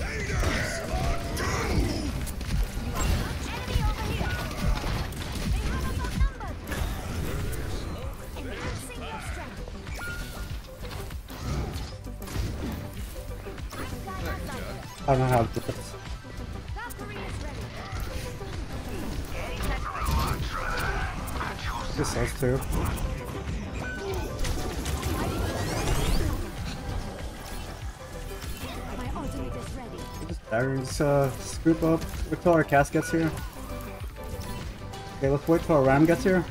Enemy over here. They have us outnumbered. Enhancing your strength. I don't know how to do this. Valkyrie is ready. This says too. My ultimate is ready. Just uh, scoop up. Wait till our cast gets here. Okay, let's wait till our ram gets here.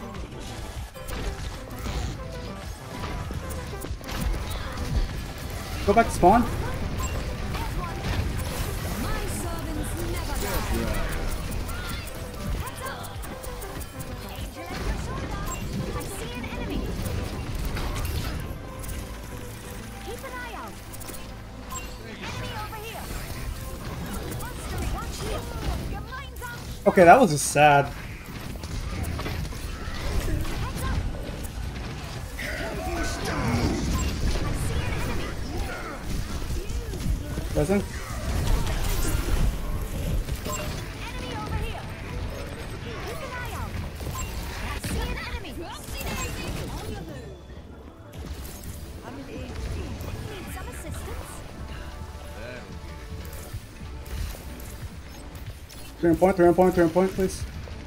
Go back to spawn. My servants never die. Heads up. Angel at your shoulder. I see an enemy. Keep an eye out. Enemy over here. Monster, watch here. Your mind's up. Okay, that was just sad. Heads up. I see an enemy. Doesn't? Enemy over here. Keep an eye out. I see an enemy. On your move. I'm in Need some assistance? Three on point, three on point, three on point, please.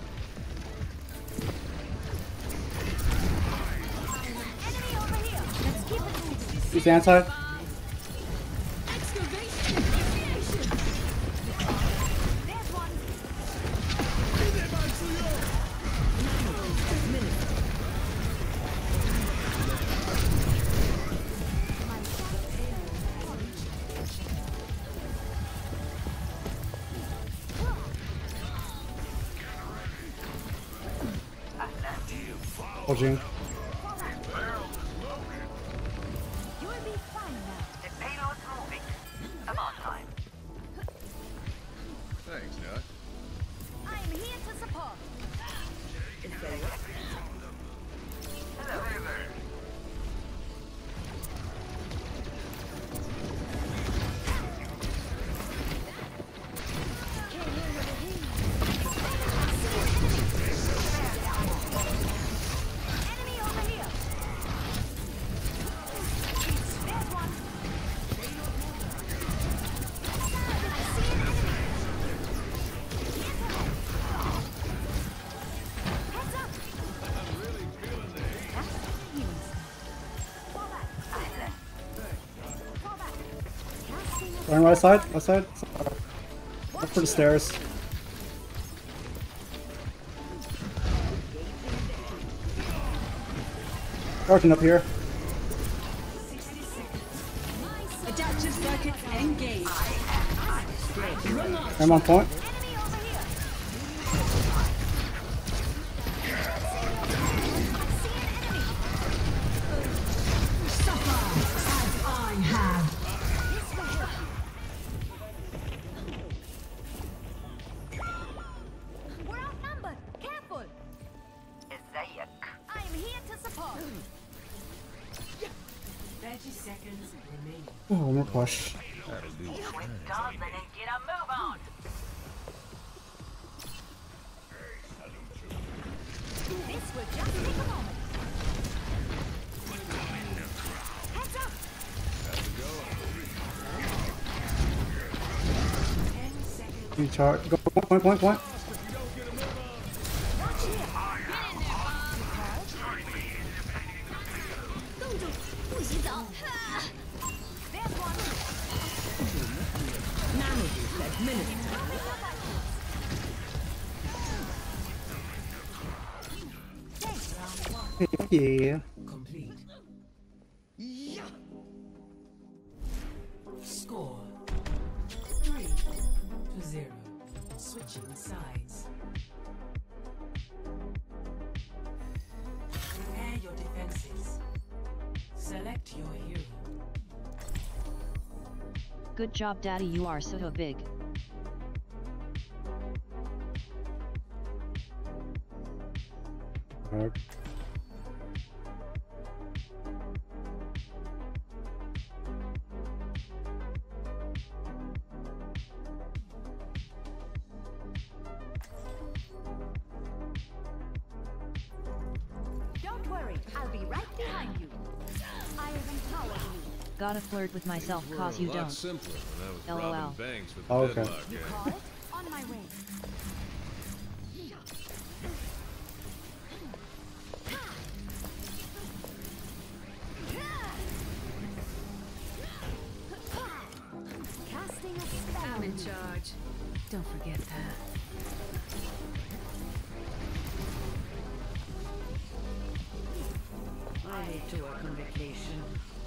Enemy over here. Let's keep it moving. He's anti. Excavation. There's one. Oh, June. You will be fine now. The payload's moving. About time. Thanks, Doc. I am here to support. Hello. Enemy over here. There's one. I see an enemy. Heads up. I'm really feeling this. That's healing stuff. Fall back. Fall back. Casting a Going right side, right side. Look for the stairs. Charging up here. Adaptive circuits engaged. I'm on point. enemy over here. Suffer as I have. We're outnumbered. Careful. Isaiah. I am here to support. thirty seconds remaining. Oh, one more push. Quit dawdling and get a move on. This will just take a moment. Heads up. ten seconds. You charge. Go point, point, point, point. Watch here. Get in there, Bob. There's one. Nanojuice administered. Yeah. Complete. Score three to zero. Switching sides. Prepare your defenses. Select your hero. Good job, Daddy. You are so big. Okay. Don't worry. I'll be right behind you. I have empowered you. Gotta flirt with myself cause you A lot don't. simpler when I was LOL. robbing banks with the Oh, okay. deadlock You gang. call it? On my way. Casting a spell. I'm in charge. Don't forget that. I need to work on vacation.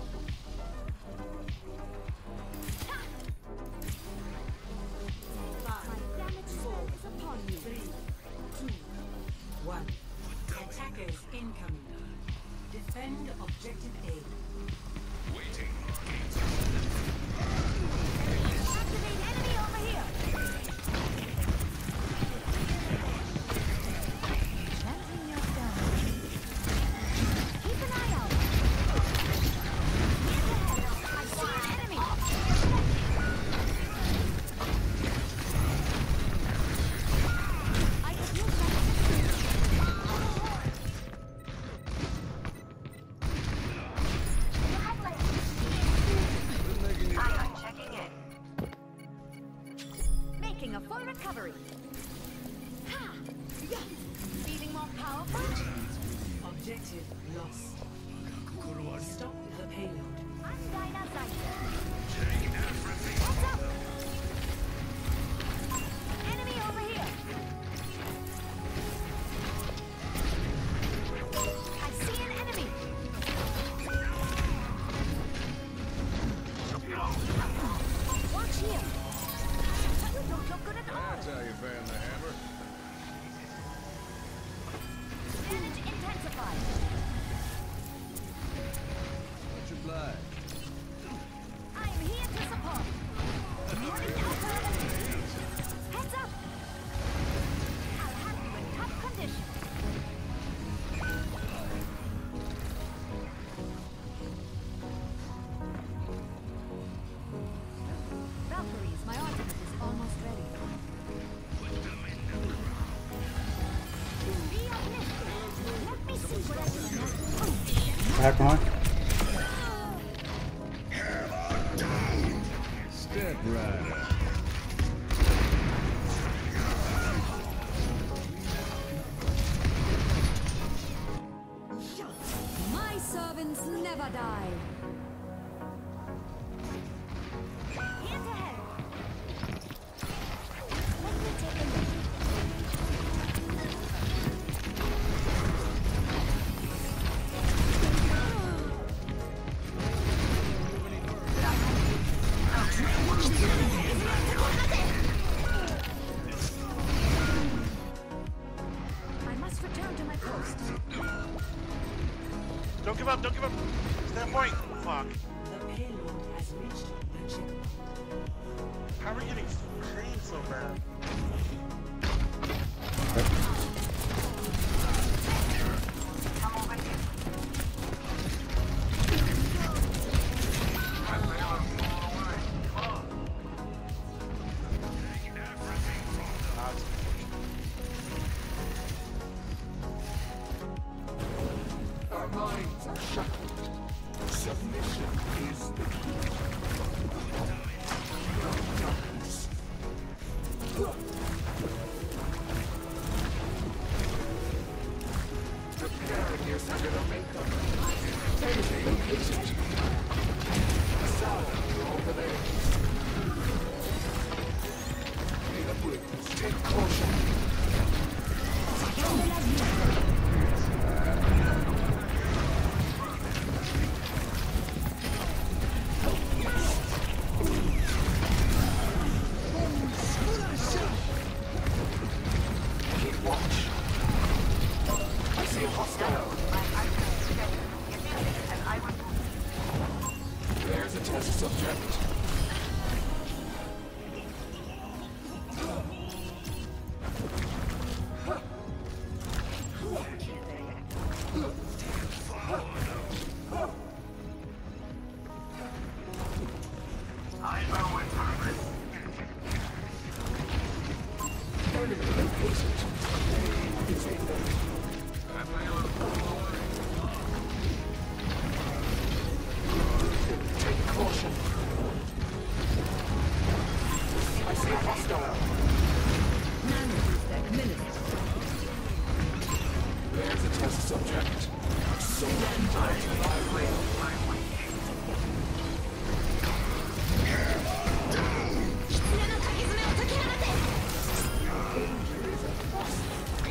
My damage sword is upon you. Three, two, one. Attackers incoming. Defend objective A. Activate enemy over here. Planting your stone. Keep an eye out. I see an enemy. Taking a full recovery. Ha! Yeah. Feeling more powerful? Objective lost. Stop the payload. I'm Dinah Zeiser. Heads up! Enemy over here. I see an enemy. Watch here. You don't look good at all. That's how you fan the hammer. Damage intensified. Much obliged. I am here to support. Warning alternative. Heads up. I'll have you in tough condition. Valkyries, my ultimate is almost ready. Be optimistic. Let me see what I can do. Back behind. Step rider. My servants never die. Hand to head. Let me take a look. I must return to my post. Don't give up, don't give up. Stand point. Fuck. The payload has reached the chip. How are we getting screened so bad? Our minds are shackled. Submission is the key. Darkness. Prepare yourself to make them. Enemy located. Sound over there. May the brigs take caution. Keep watch. I see a hostile. There's a test subject. Take caution. I see a hostile. There's a test subject. Surrender to my will. Danger is a boss.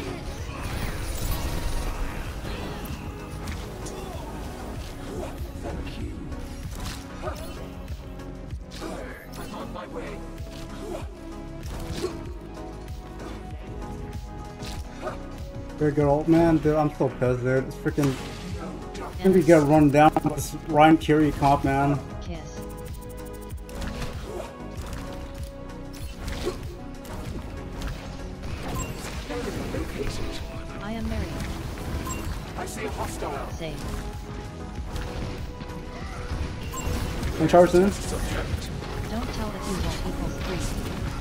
Thank you. I'm on my way. Very good ult, man. Dude, I'm so pissed, dude. It's freaking. I'm gonna get run down with this Ryan Curie comp, man. Kiss. I am married. I see a hostile. Same. And charge in. Subject. Don't tell the evil equals three.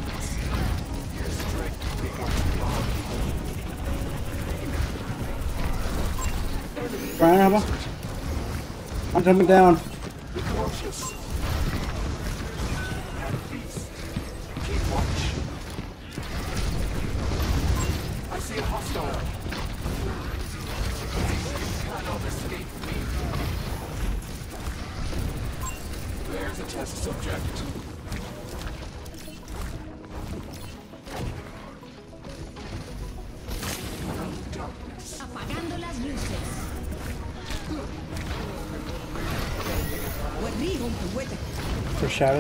Brian, have a- I'm jumping down. Be cautious. Have peace. Keep watch. for shatter.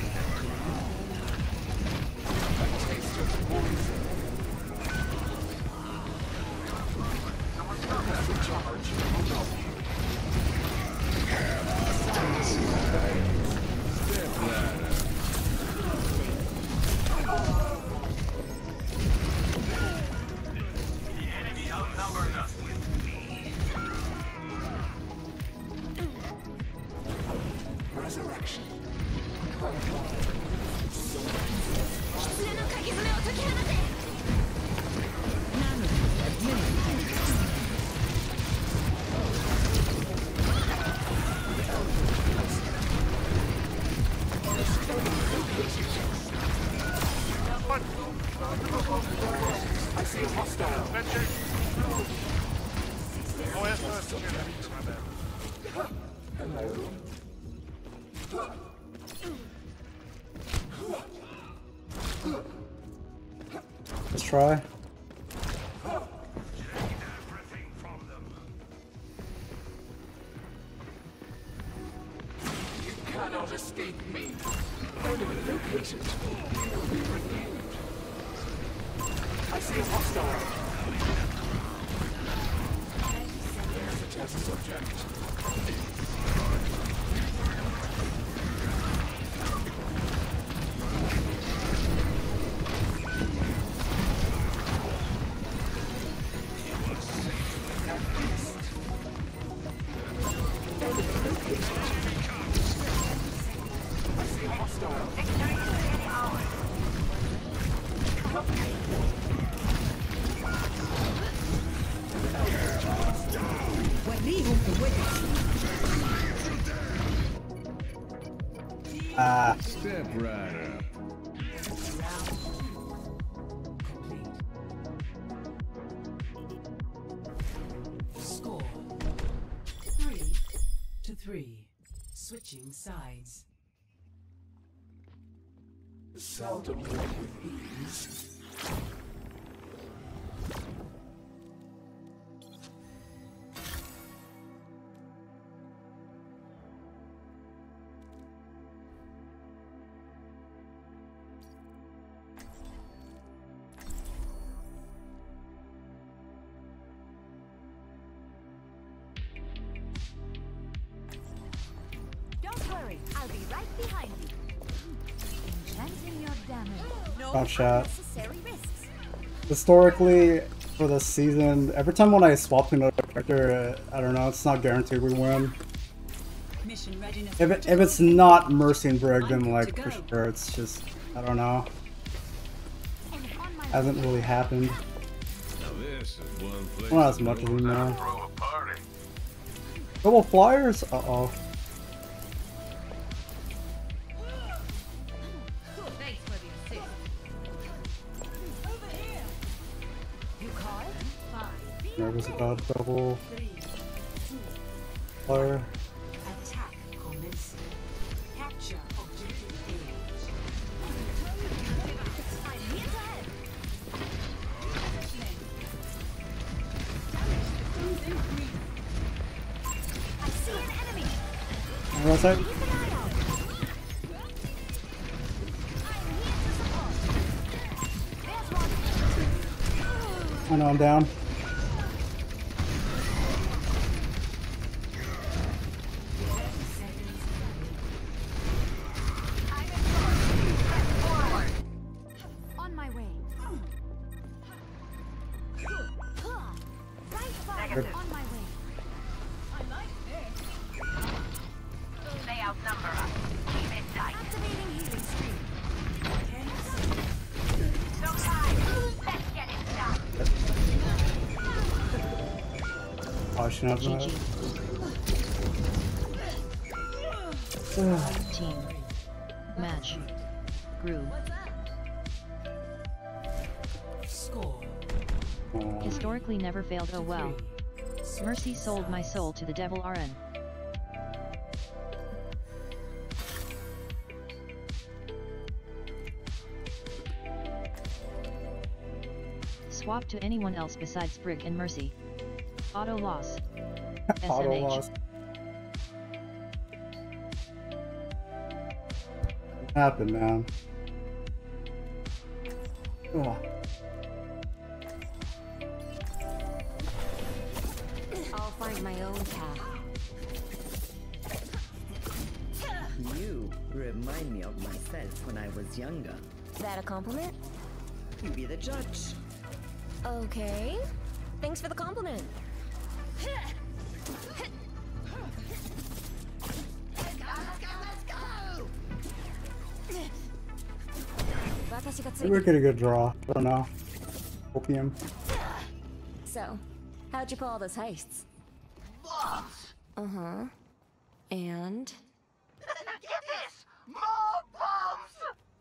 I see a hostile. Venture. Oh, yes, no, it's okay. My bad. Let's try. You cannot escape me. Enemy located. You will be reviewed. I see a hostile. There's a test subject. Ah. Step right up. Score three to three. Switching sides. Seldom won with ease. Don't worry, I'll be right behind you. Enchanting your damage. No Not shot. unnecessary risks. Historically, for this season, every time when I swap to another character, uh, I don't know, it's not guaranteed we win. Mission readiness. If, it, if it's not Mercy and Brig, then like for sure, it's just, I don't know. Hasn't really happened. Now this is one place. Not as much as we know. Double flyers? Uh oh. Thanks for the assist. Over here. You call? Fine. Nervous about double flyer. Attack commence. Capture objective A. I'm here to help. I see an enemy. On the right side? Keep an eye out. I'm here to support. There's one. I know I'm down. On my way. Right fire. On my way. I like this. They outnumber us. Keep it tight. Activating healing stream. No time. Let's get it done. Oh, I should have G done G. that. Team. Match. Grew. Score Oh. Historically never failed. Oh well. Mercy sold my soul to the devil R N. Swap to anyone else besides Brig and Mercy. Auto loss. Auto S M H. loss. happened, man? Oh. I'll find my own path. You remind me of myself when I was younger. That a compliment? You be the judge. Okay. Thanks for the compliment. Maybe we get a good draw. I don't know. Opium. So, how'd you pull all those heists? Bombs! Uh-huh. And? Get this! More bombs!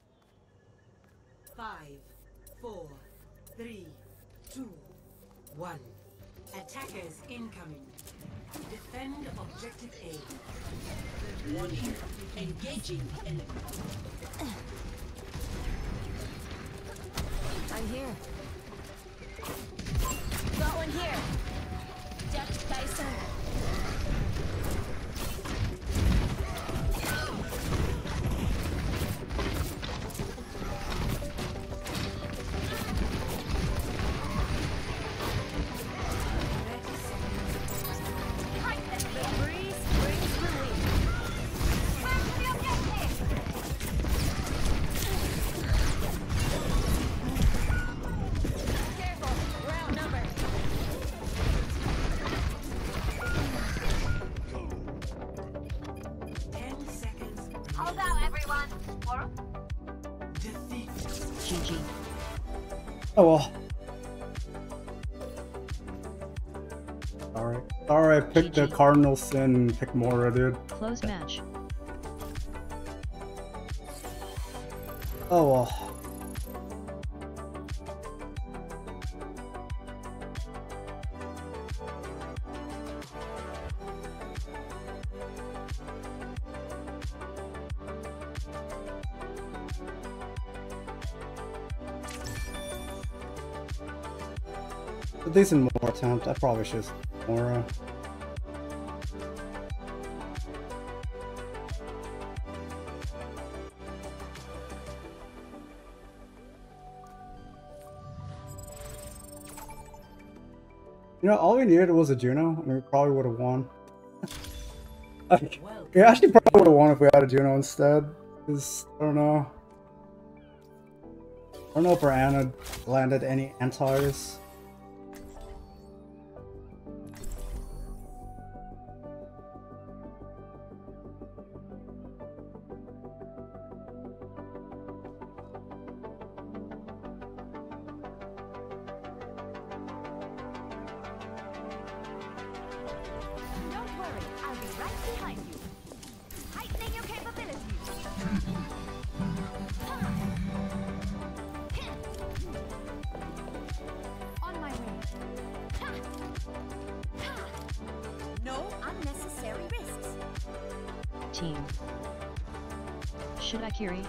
Five, four, three, two, one. Attackers incoming. Defend objective A. Warning. Engaging enemy. I'm here. Got one here. Jack Tyson. The breeze brings relief. Back to the objective. Careful, we're outnumbered. Ten seconds. Hold out, everyone. Or Defeat. G G. Oh well. Alright. Sorry, I picked the Cardinal Sin and picked Mora, dude. Close match. Oh well. A decent more attempt. I probably should Mora. You know, all we needed was a Juno, and we probably would have won. Like, we actually probably would have won if we had a Juno instead. Cause I don't know. I don't know if our Anna landed any antis. Don't worry, I'll be right behind you. Heightening your capabilities. On my way. No unnecessary risks. Team. Should I carry?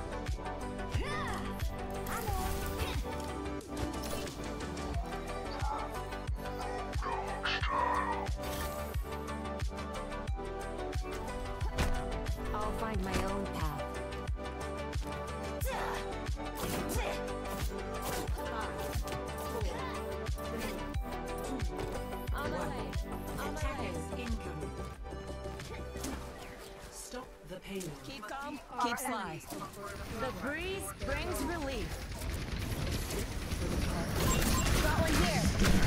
I'll find my own path. On my way. On my way. Attackers incoming. Stop the payload. Keep calm, keep sly. The breeze brings relief. Got one here.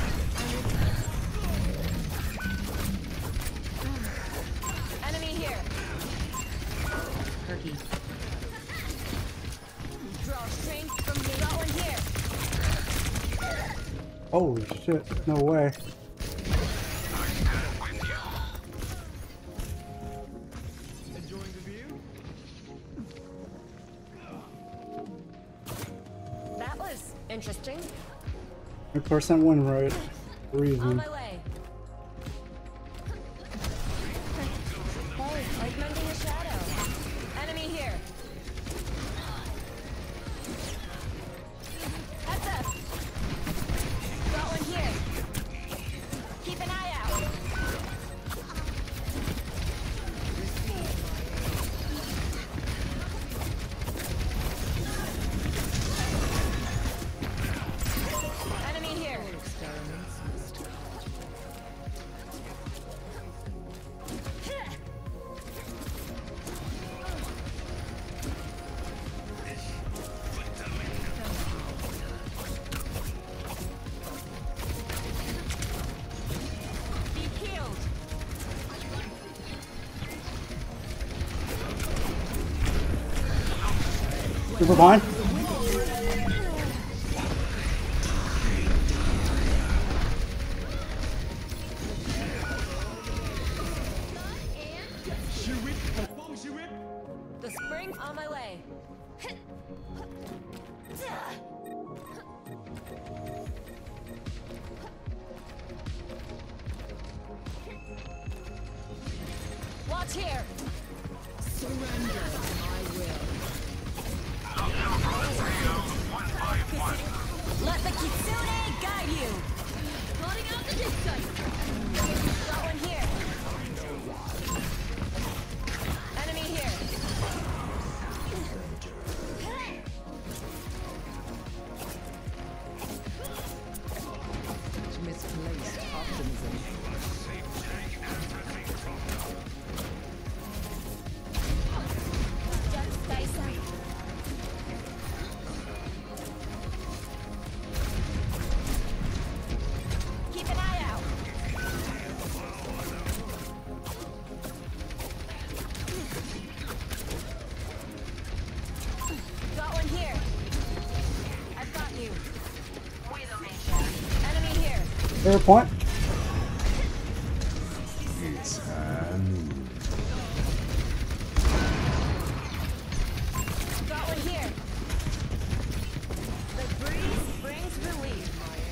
Enemy here. Turkey. Draw strength from me. Got one here. Holy shit, no way. Enjoying the view? That was interesting. one percent win rate. On Reason. my way. Hey, augmenting a shadow. Enemy here. Heads up. Got one here. Keep an eye out. Super fine. The spring on my way. Watch here. Surrender. I will. Let the Kitsune guide you. Loading out the dig site. Got one here. Enemy here. Misplaced optimism. Just stay safe. Keep an eye out. Got one here. I've got you. Enemy here. Fair point. It's um, Got one here. The breeze brings relief.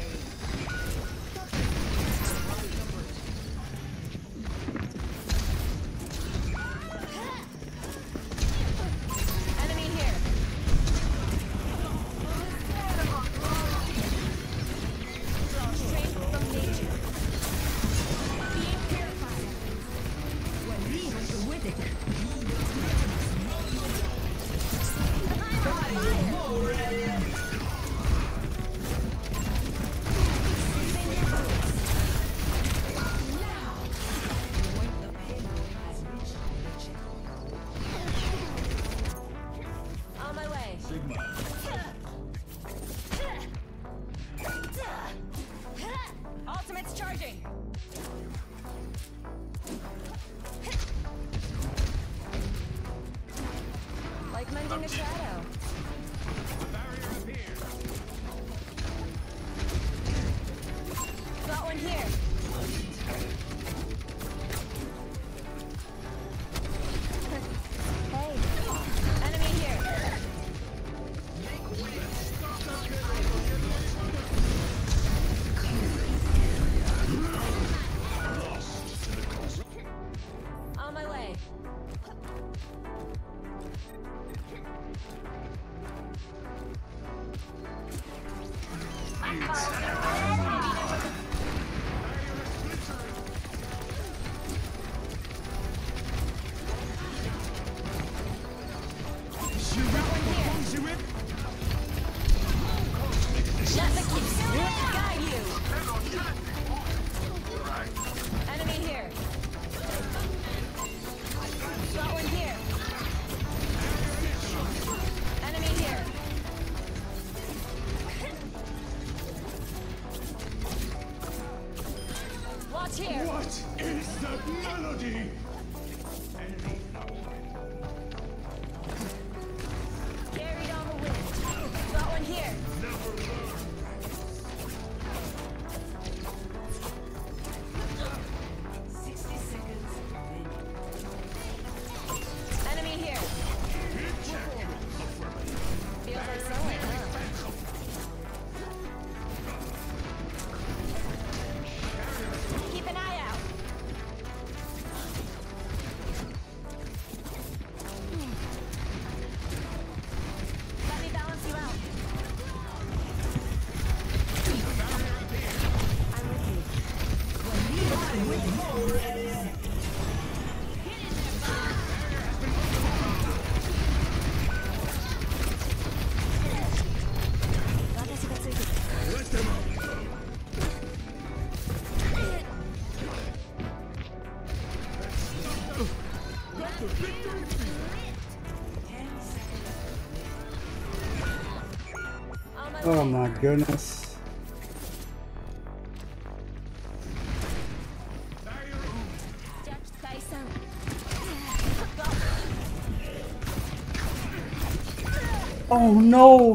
Enemy here. Draw strength from nature. Being purified. With it. On my way. Ultimate's charging. Like mending a shadow. Got one here. Hey, enemy here. On my way. Let the Kitsune guide you. Enemy here. Got one here. Enemy here. Watch here. what is that melody? Carried on the wind. Got one here. sixty seconds. Enemy here. Feels like sewing, huh? Keep an eye out. Let me balance you out. I'm with you. Oh my goodness. Oh Oh no!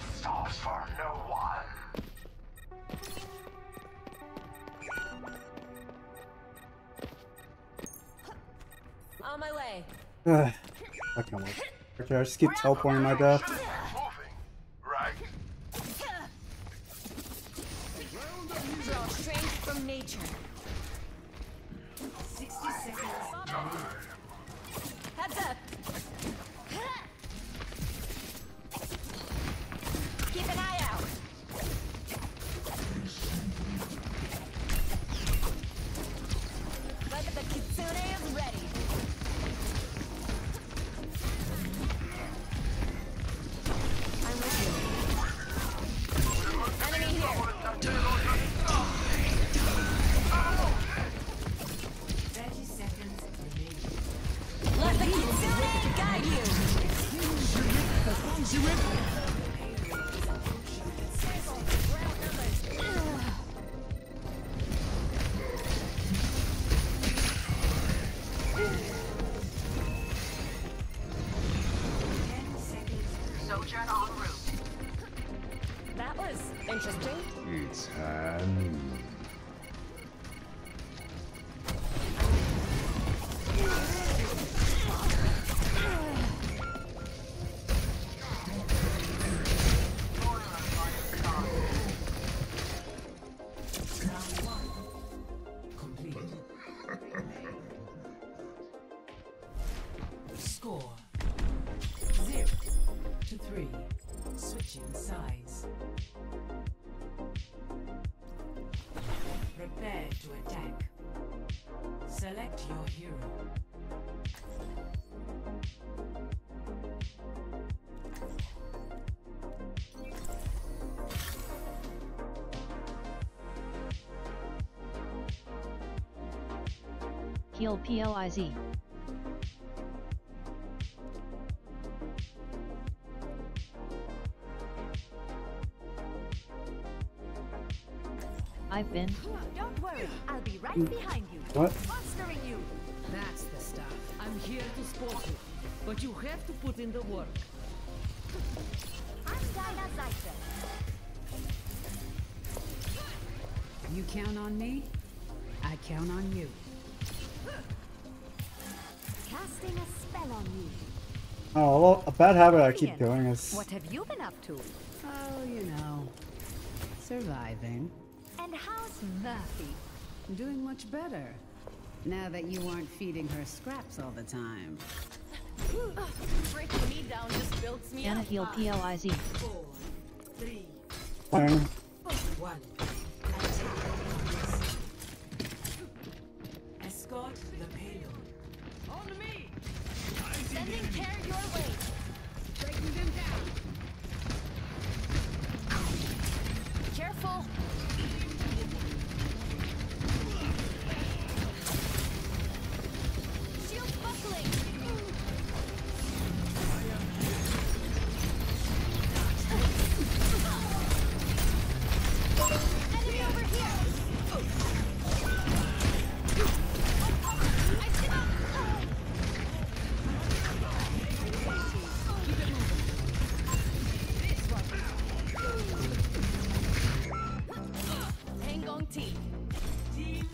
On my way. Ugh. I can't wait. Okay, I just keep teleporting my death. Draw strength from nature. sixty seconds. Heads up. Keep an eye out. Look at the kitsune is ready. I'm with you. Enemy here. thirty seconds remaining. Let the kitsune guide you. Sojourn en route. That was interesting. It's time. Score zero to three. Switching sides. Prepare to attack. Select your hero. Heal P L I Z. I've been. Don't worry, I'll be right behind you. What? Monstering you. That's the stuff. I'm here to support you, but you have to put in the work. I'm Dinah Zeitzer. You count on me, I count on you. Casting a spell on you. Oh, well, a bad habit I keep doing is... What have you been up to? Oh, you know, surviving. And how's Murphy? Doing much better. Now that you aren't feeding her scraps all the time. Breaking me down just builds me Anna up. heal P L I Z. Four, three, Fine. one. Attack. Escort the payload. On me! Sending care your way. Breaking them down. Careful. Shield buckling. Enemy over here. I see them. Keep it moving. This one. Hang on, team. Team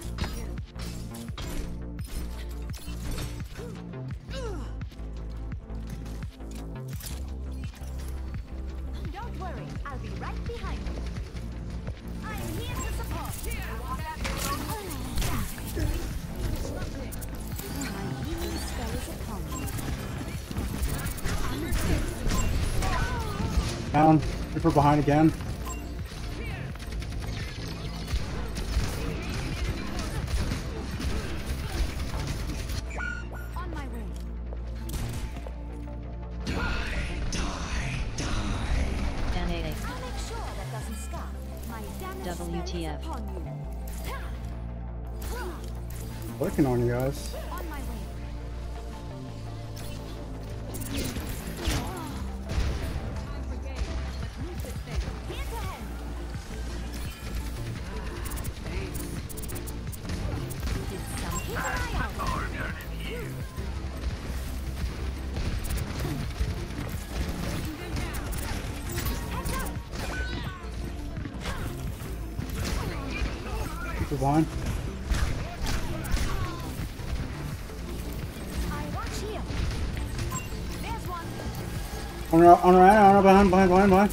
Don't worry, I'll be right behind you. I'm here to support. My healing spell is upon you. Down. Reaper behind again. On my way. N A A. I'll make sure that doesn't stop. My damage W T spell F. is upon you. Working on you guys. On my way. Hand to hand. Did some keep an eye out. One. On our, on our, on our, behind, behind, behind, behind.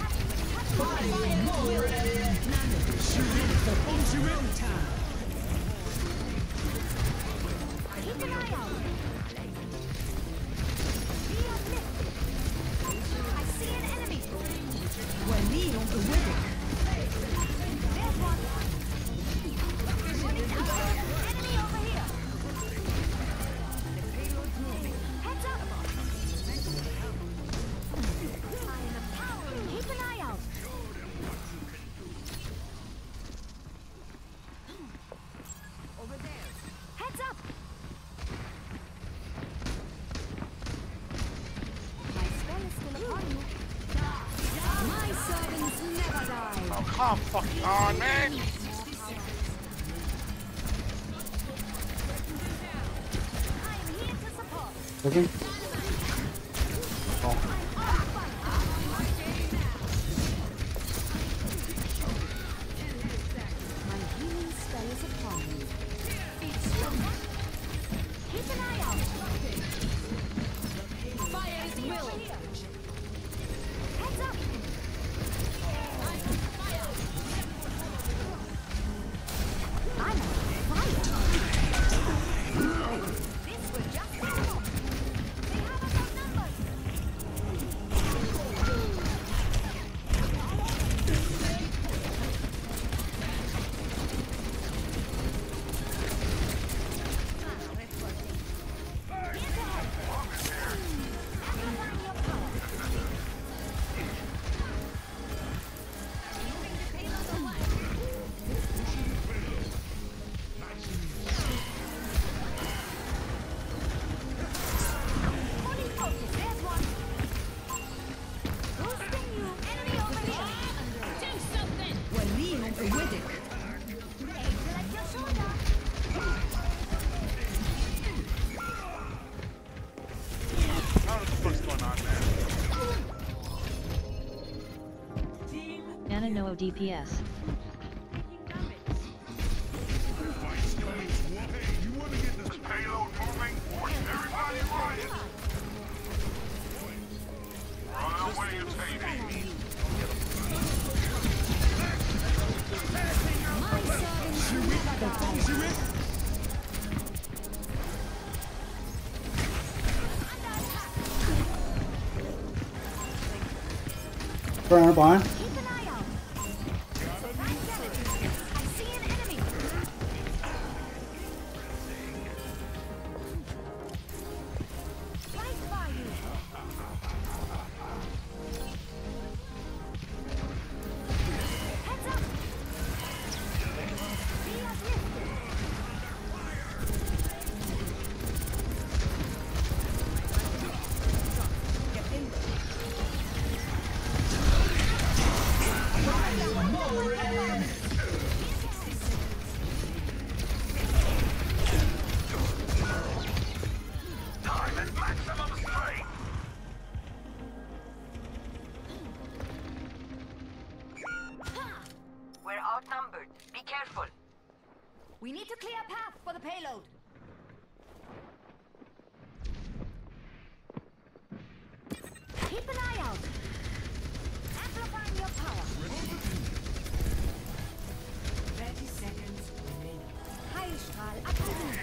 Come fucking on, man! Okay. Oh. My healing spell is upon you. Keep an eye out. Fire is will. Heads up. I'm on fire. This was just a walk. They have us outnumbered. Anna no D P S. Burn behind. We need to clear a path for the payload. Keep an eye out. Amplifying your power. thirty seconds remaining. Heilstrahl aktiviert.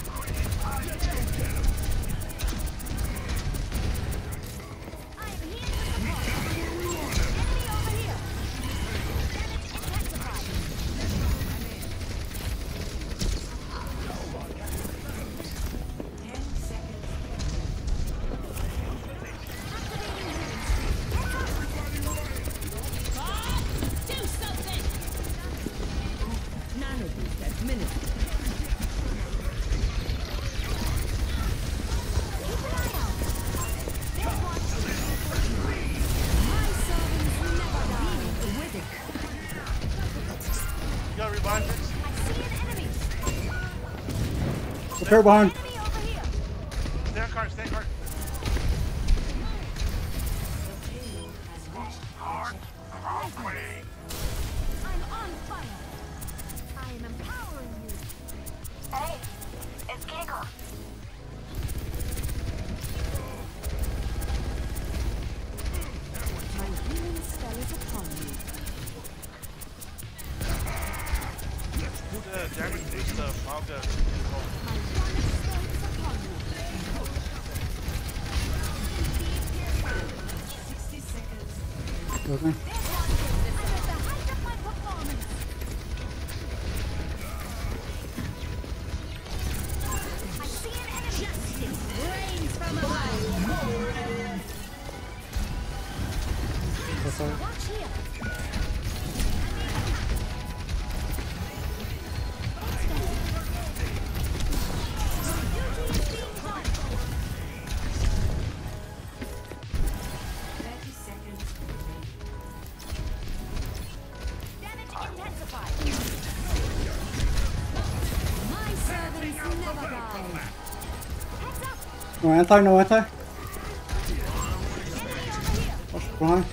I'm here to support. Enemy over here. Damage intensified. Prepare behind. Stay on cart, stay on cart. I'm on fire. I am empowered. damage boost the Malga. sixty seconds. Okay. Watch here. thirty seconds. Damage intensified. My servants never die. Heads up. No anti, no anti. What's behind?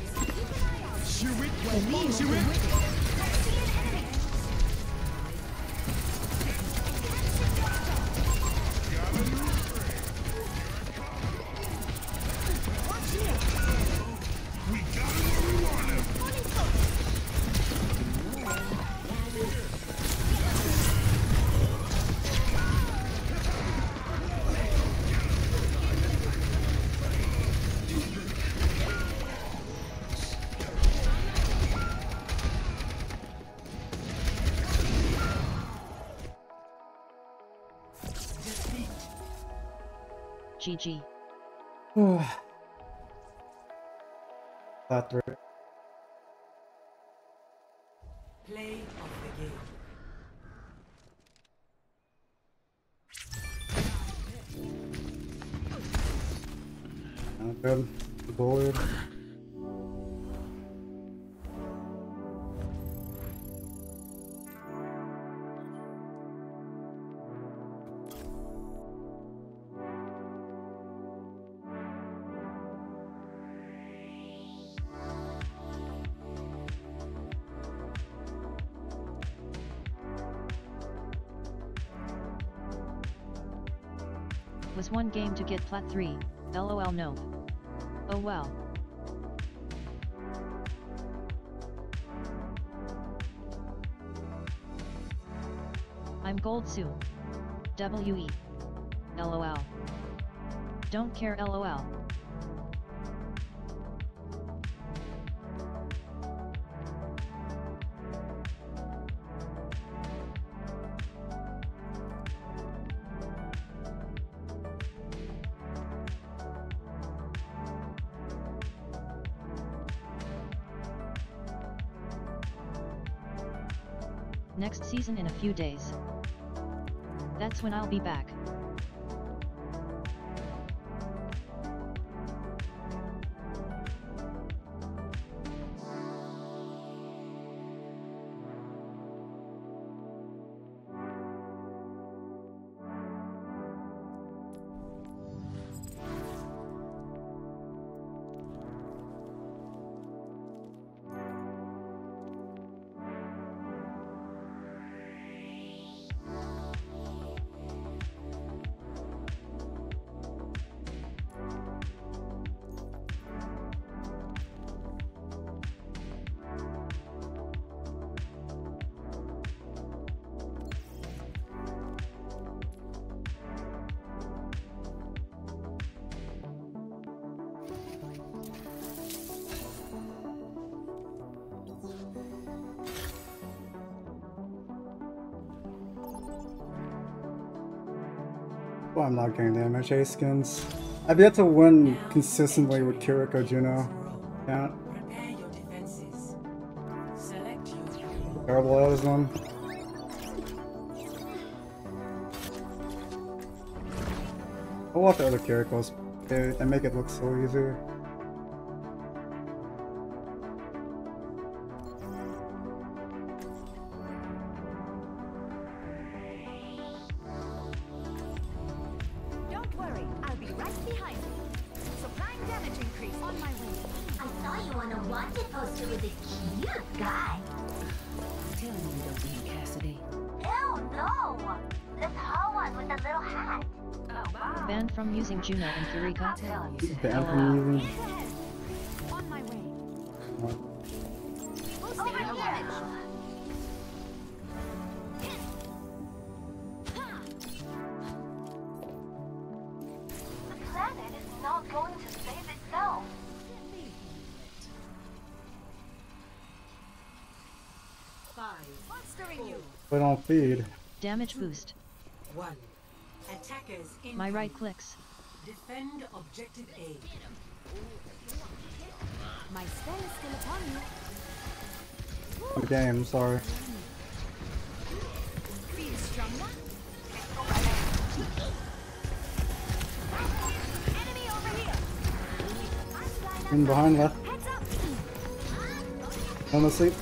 G G. That three. Play of the game. Not good. Bullied. Was one game to get plat three, lol no. Oh well. I'm gold soon. W E. LOL. Don't care lol. Next season in a few days. That's when I'll be back. Well, I'm not getting damage. A skins. I've yet to win consistently with Kiriko Juno. Yeah. Prepare your defenses. Select your Terrible as one. I watch other Kirikos. They, they make it look so easy. Don't worry, I'll be right behind you. Supplying damage increase on my way. I saw you on a wanted poster with a cute guy. Tell me you don't mean Cassidy. Ew, no! The tall one with the little hat. Oh, wow. Banned from using Juno and Kiriko. Banned from using. On my way. Over here. Monstering you. They don't feed. Damage boost. One. Attackers in. My right clicks. Defend objective A. My spell is still upon you. The game, sorry. Feel stronger? Enemy over here. In behind left. Heads up. On the sleep.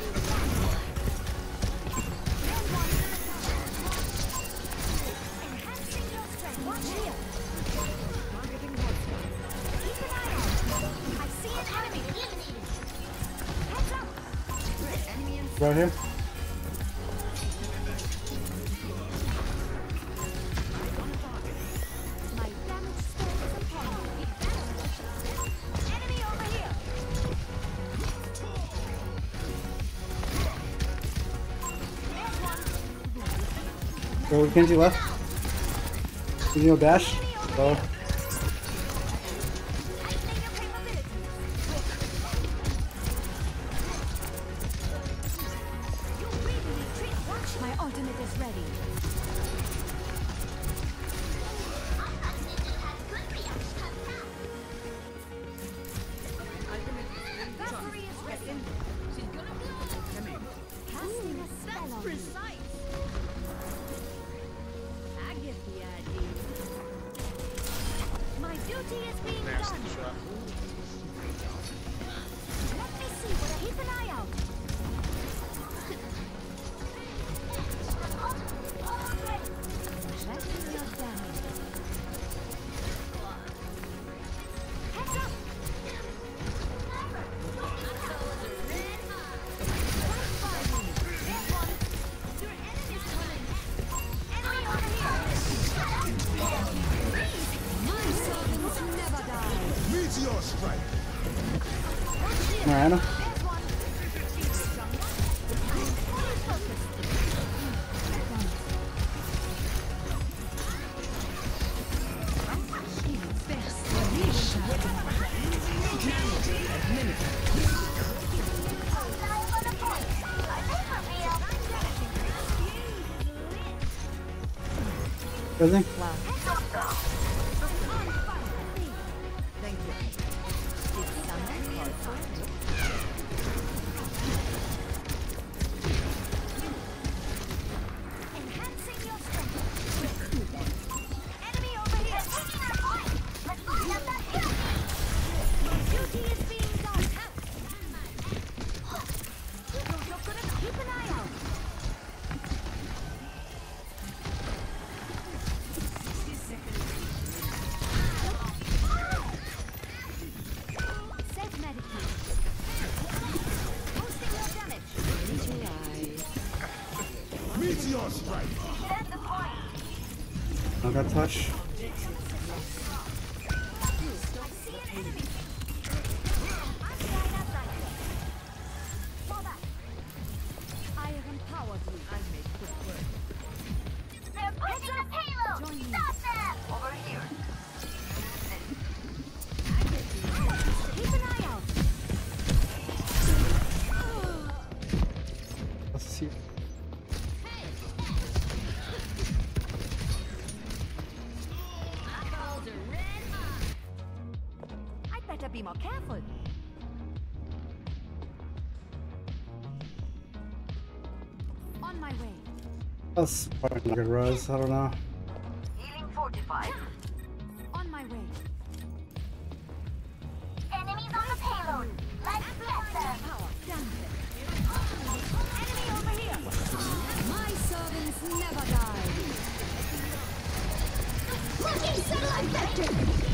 Enhancing your strength. Watch here. Targeting monster. Keep an eye out. I see an enemy. Heads up. Enemy in Right here. my damage spell is upon you. Enemy over here. There's one. Go with Kenji left. Give you a dash. So. Lightening your capabilities. You really retreat. Watch. My ultimate is ready. Valkyrie is ready. She's gonna blow. Casting a spell on precise. I get the idea. My duty is being Nasty done. shot. Let me see what I keep an eye out. Tracking your damage. Heads up. Right by me. There's one. Your enemy's coming. Enemy over here. My servants never die. Meteor strike. Mariana. There's one. Feel stronger? I'm fully focused. Everything? Thank you. Did someone call for it? Enhancing your strength. Enemy over here. Taking our point. Let's find out that hill. My duty is being done. You're, you're gonna keep an eye out. Safe medicate. Boosting your damage. Meteor strike. That's the point. I got touch. I see an enemy. I'm right outside you. Fall back. I have empowered you. I made quick work. They're pushing the payload. Join me. Stop them. Over here. Keep an eye out. Let's see. I'd better be more careful. On my way. That's probably not a good res. I don't know. Healing fortified. On my way. Enemies on the payload. Let's get them. Power. Done. Enemy over here. My servants never die. Looking satellite vector.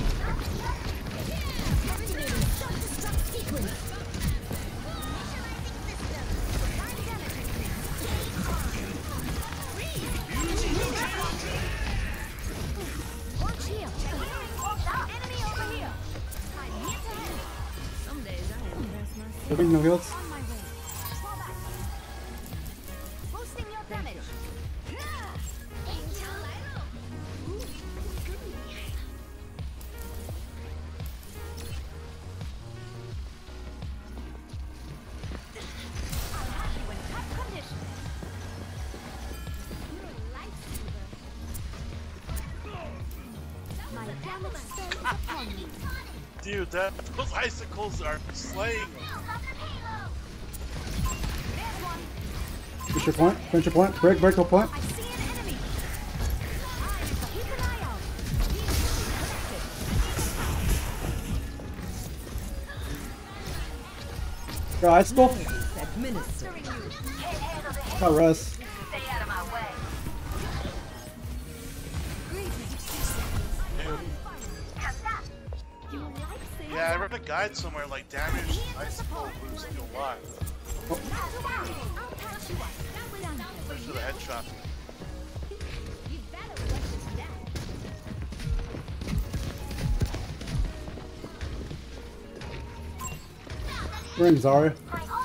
Activating self-destruct sequence. Nine damage increase. Watch here. Enemy over here. I'm here to help. Some days I impress myself. Living no heals. On my way. Fall back. Boosting your damage. I'll have you in tight condition. Dude, that those icicles are slaying. Finish your point. Finish your point. Break, break, go point. Got icicle. Got rest. Yeah, I read a guide somewhere like damage icicle boost a lot. Oh. Especially the headshot. Ring Zarya.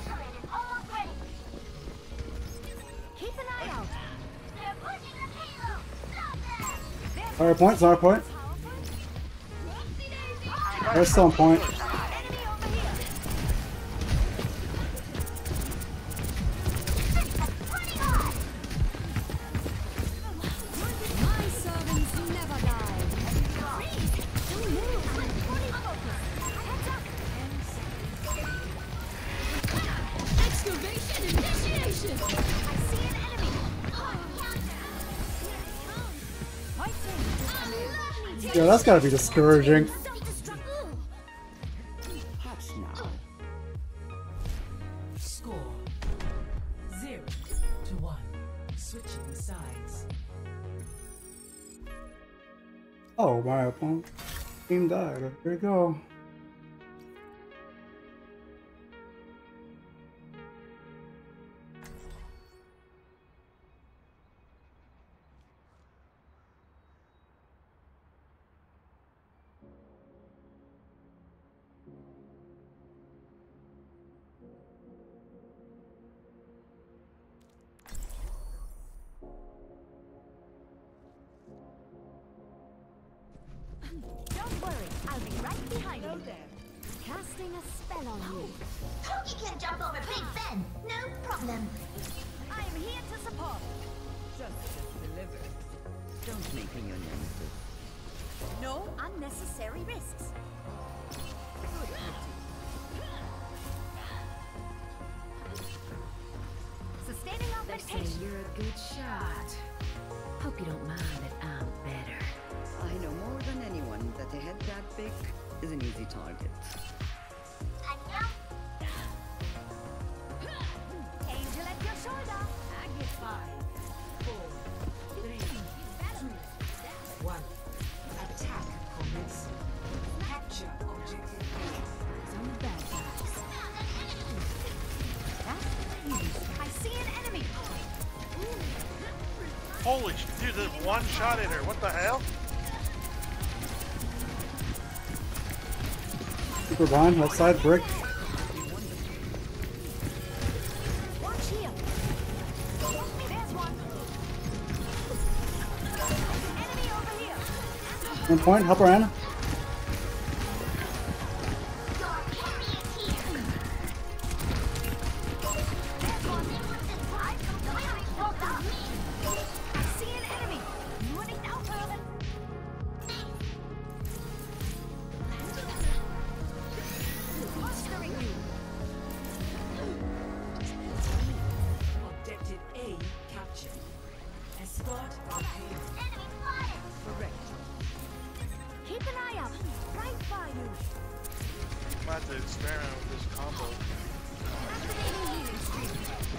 Zarya point, Zarya point. They're still on point. Yeah, that's gotta be discouraging. Score zero to one. Switching sides. Oh, my opponent team died. There you go. Don't worry, I'll be right behind you. There. Casting a spell on you. Toki can jump over Big Ben. No problem. I am here to support. Justice delivered. Don't make me your nemesis. No unnecessary risks. Good Sustaining They say augmentation. you're a good shot. Hope you don't mind that I'm better. I know more than anyone that a head that big is an easy target. Angel at your shoulder. I get five, four, three, two, one. Attack commence. Capture objective A. Some bad guys. That's easy. I see an enemy. Holy sh- dude, there's one shot at her. What the hell? Super blind, left side, brick. Watch here. There's one. Enemy over here. One point, help her Anna. I see an enemy. Running out further. Mustering you. Objective A captured. Escort on payment. Correct. Keep an eye out. Right by you. I'm about to experiment with this combo. Activating healing stream.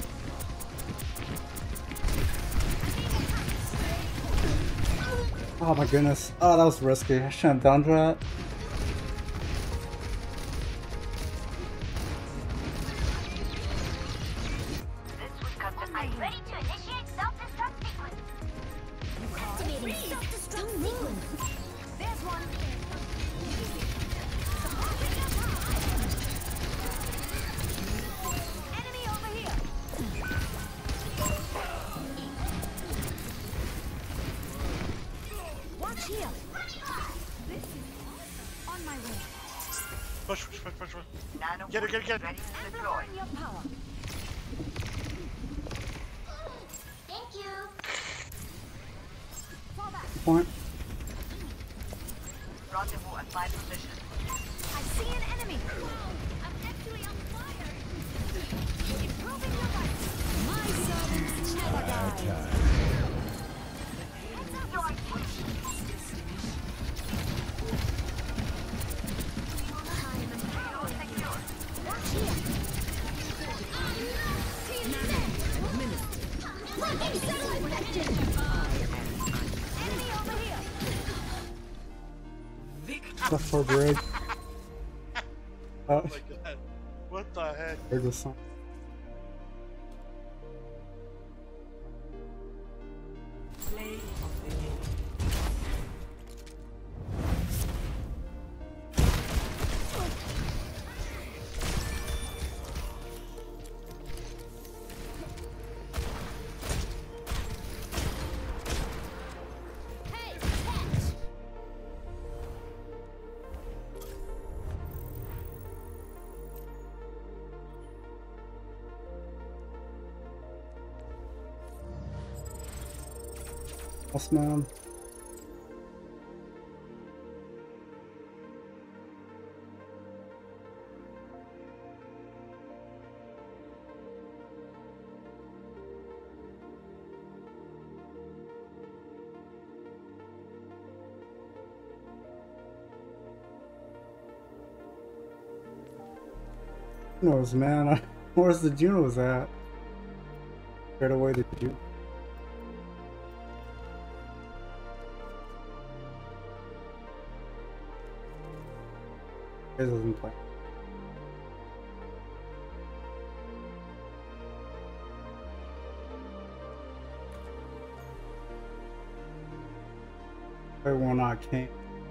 Oh my goodness. Oh, that was risky. I shouldn't have done that. I'm ready to initiate self-destruct sequence. Activating self-destruct sequence. There's one. Enemy over here. Watch here. This is on my way. Push, push, push, push, push. Nano Get her, get her, get her. ready to deploy. Amplifying your power. Thank you. Fall back. Point. my position. I see an enemy. I'm actually on fire. Improving your life. My servants never die. Heads up, your watch here. Enemy over here. That's for brig. Oh my god. What the heck? There's a song. Play of the game. Hey, catch. Boss man. Who knows, man? Where's the Junos at? Straight away the Juno. It doesn't play. I will not king.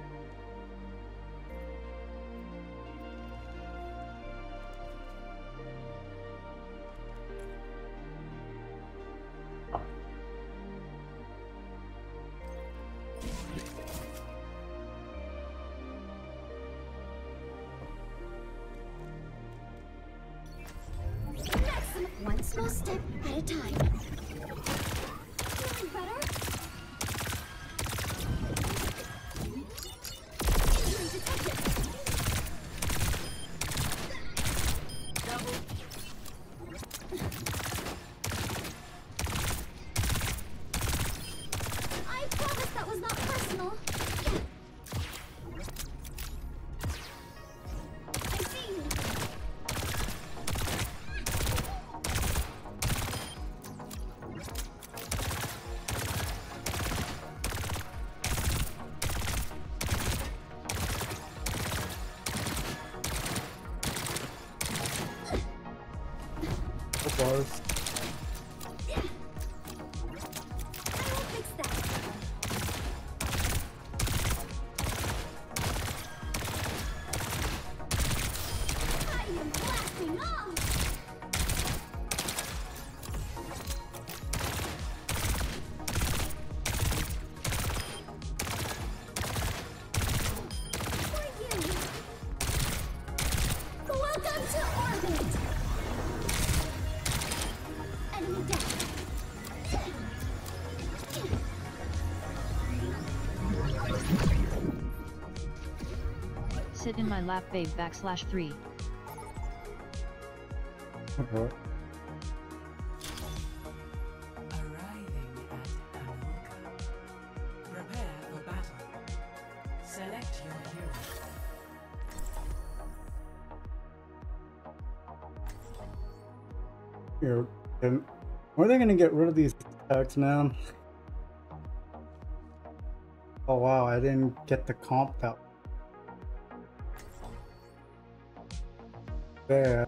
One small step at a time. Feeling better? Injury detected. Double. I promise that was not personal. I see you. Bars. Welcome to orbit. Enemy down. Sit in my lap, babe. Backslash three. Okay. Arriving at Anuka. Prepare for battle. Select your hero. Here, and when are they gonna get rid of these attacks, man? Oh wow, I didn't get the comp out. Bad.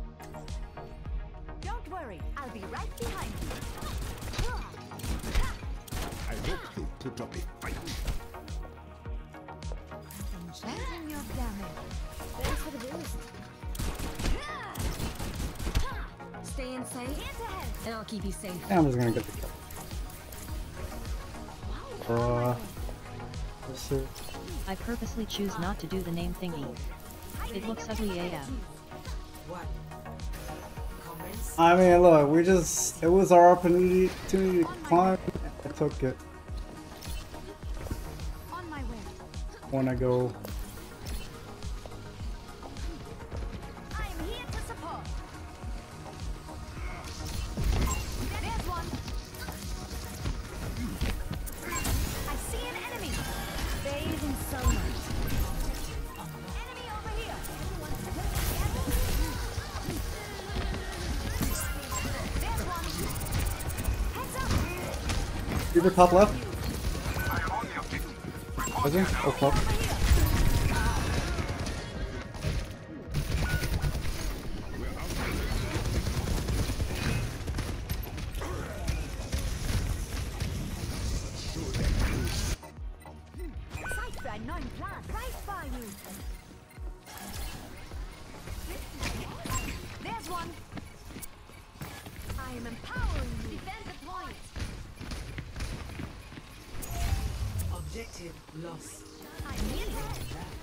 Don't worry, I'll be right behind you. I hope you put up a fight. I'm changing your damage. Thanks for the boost. Stay in sight, and I'll keep you safe. Yeah, I'm just gonna get the kill. Uh, let's see. I purposely choose not to do the name thingy. It looks ugly A F. I mean, look, we just, it was our opportunity to climb, I took it. On my way. Wanna go Reaver top left. Was he? Oh fuck. There's one. I am empowering you. Defend the point. Objective lost. I need that.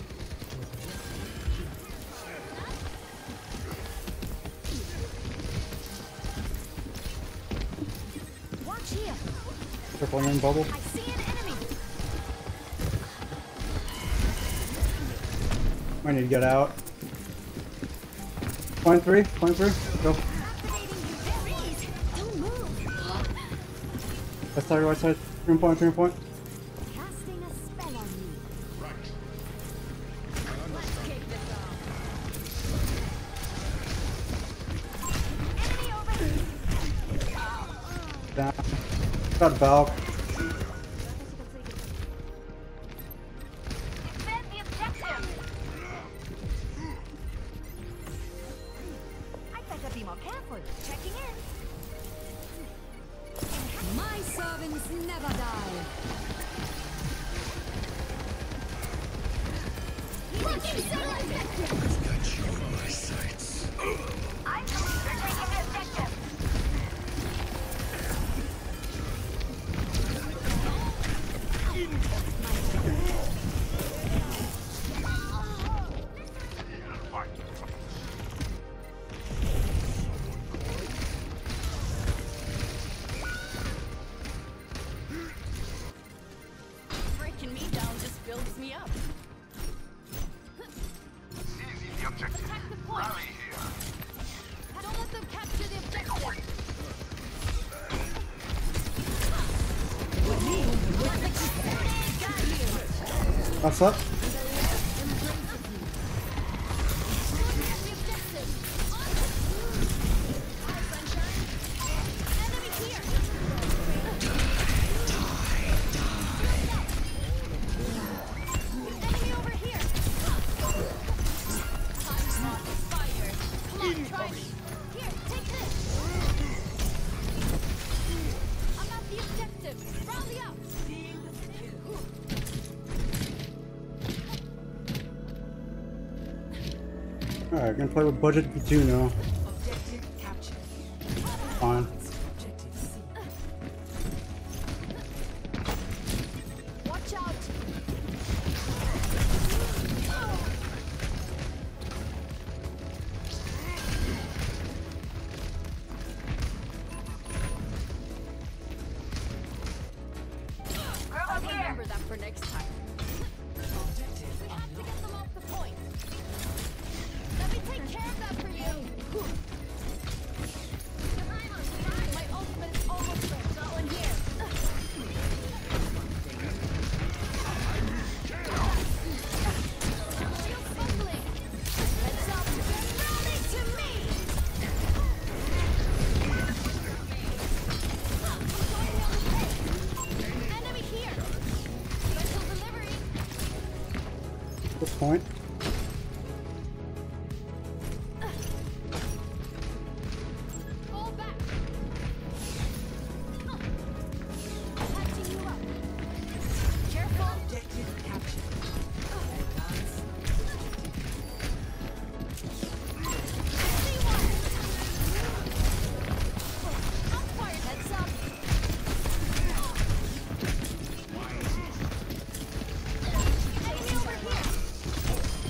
Watch here. Careful on your bubble. I see an enemy. I need to get out. Point three, point three, go. Don't move. Left side, right side, three point, three point. Casting a spell on you. Right. Let's kick this off. Enemy over here. Down. Got Valk. Defend the objective. I better be more careful. Checking in. My servants never die. Looking so effective. Got you on my sights. I believe they're taking the objective. Breaking me down just builds me up. Seize the objective. Attack the point. Rally here. Don't let them capture the objective. What's up? Alright, gonna play with budget two now. Objective captured. Fine. Objective C. Watch out! I'll remember that for next time. Objective We have to unlocked. get them off the point. Let me take care of that for you. My ultimate is almost ready. Got one here. Shield fumbling. Heads up. Rally to me. Enemy here. Special delivery. This point. Fall back. Patching you up. Careful. Objective captured. Advance. See one. I'm fired. Heads up. Enemy over here.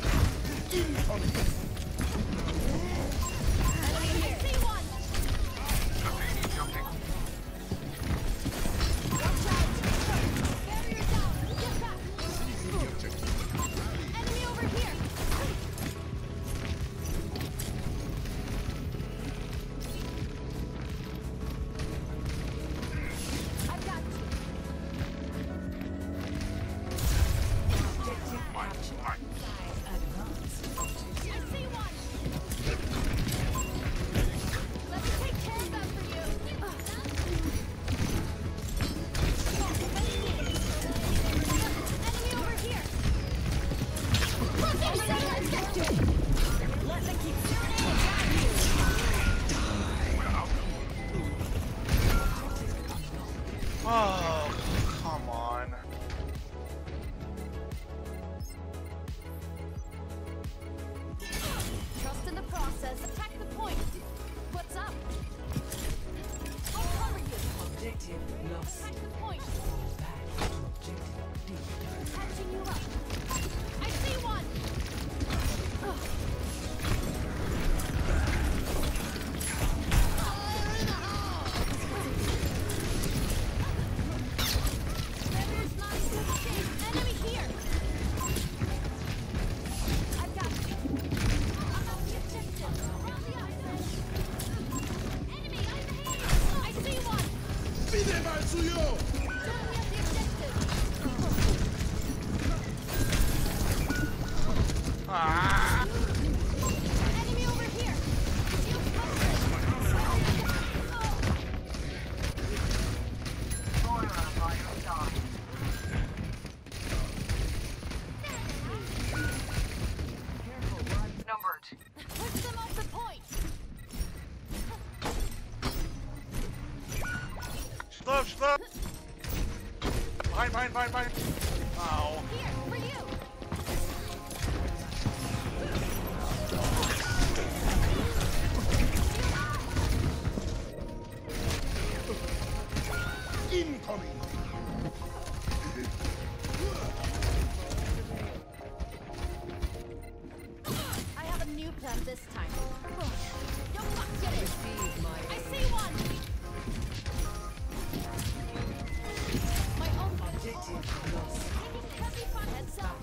Oh, come on. Trust in the process. Attack the point. What's up? I'll cover you. Objective lost. Attack the point. Back to objective D. Catching you up. I see one. Ugh. Enemy here! I've got you. I'm on the objective. Around the island. Enemy, I'm ahead! I see one! ¡Pide al suyo! Don't get the objective! Ah! Enemy over here! Shield covered! Moira by your side. Numbered. Push them off the point! Slow, slow! Behind, behind, behind, behind! Ow. Here, for you! Incoming! I have a new plan this time. Don't fuck get it! I see one! My own Objective lost. heavy fun heads up!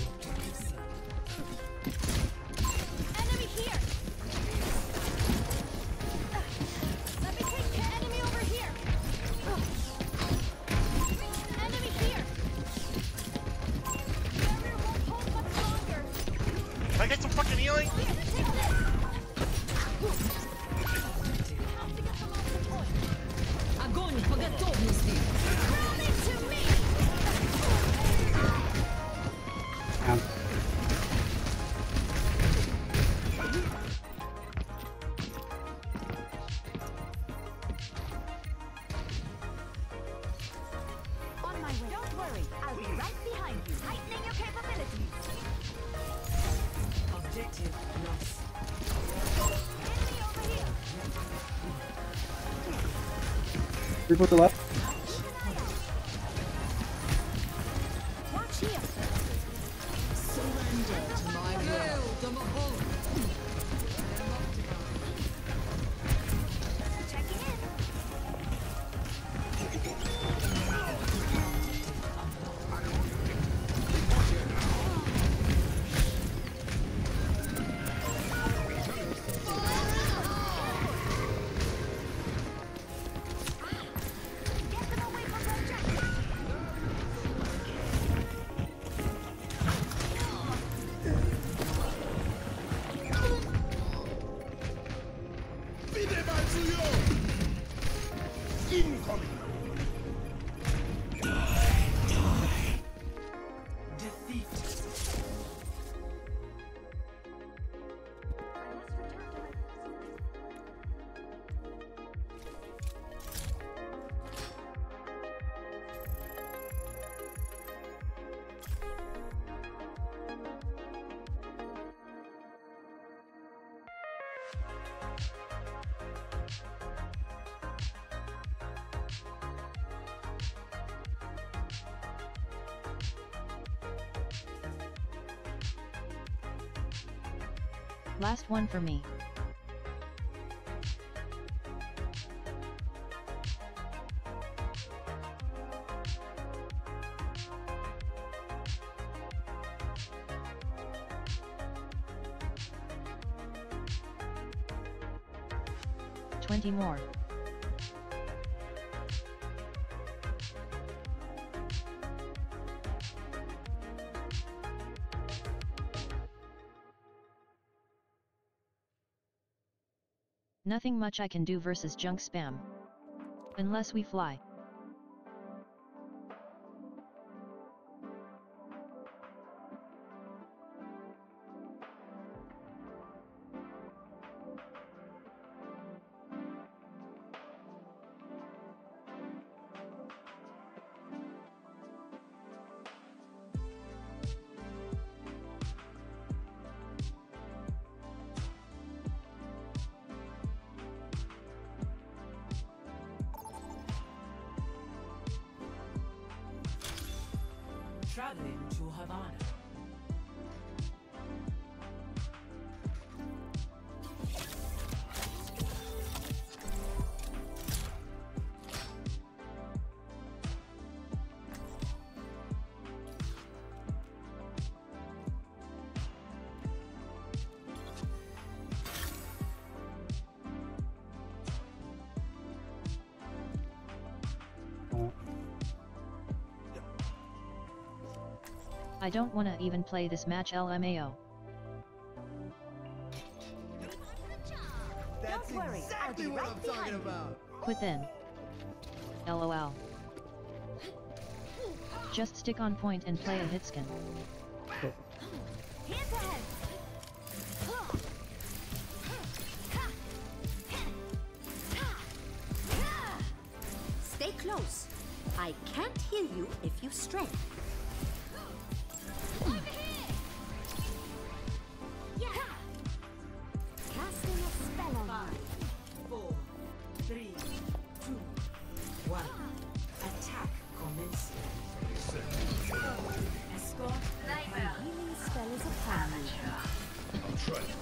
Enemy here! Let me take care. Enemy over here! Enemy here! Barrier won't hold much longer! Can I get some fucking healing? Here, take this! Have to get them off the point! Огонь по готовности! Round into me! Damn. On my way. Don't worry, I'll be right behind you, tightening your capabilities. Objective lost. Enemy over here. Three put the left. Watch here. Surrender to my will. Checking in. Get them away from the objective. ¡Pide al suyo! Incoming! Defeat. Last one for me. Twenty more. Nothing much I can do versus junk spam. Unless we fly. Traveling to Havana. I don't wanna even play this match L M A O. Don't worry, I'll be right behind you. Quit then. LOL. Just stick on point and play a hitskin. Here's ahead. Stay close. I can't hear you if you stray. Over here. Yeah. Casting a spell on Five, four, three, two, one. Attack commence. Escort. my healing spell is upon you. I'll try to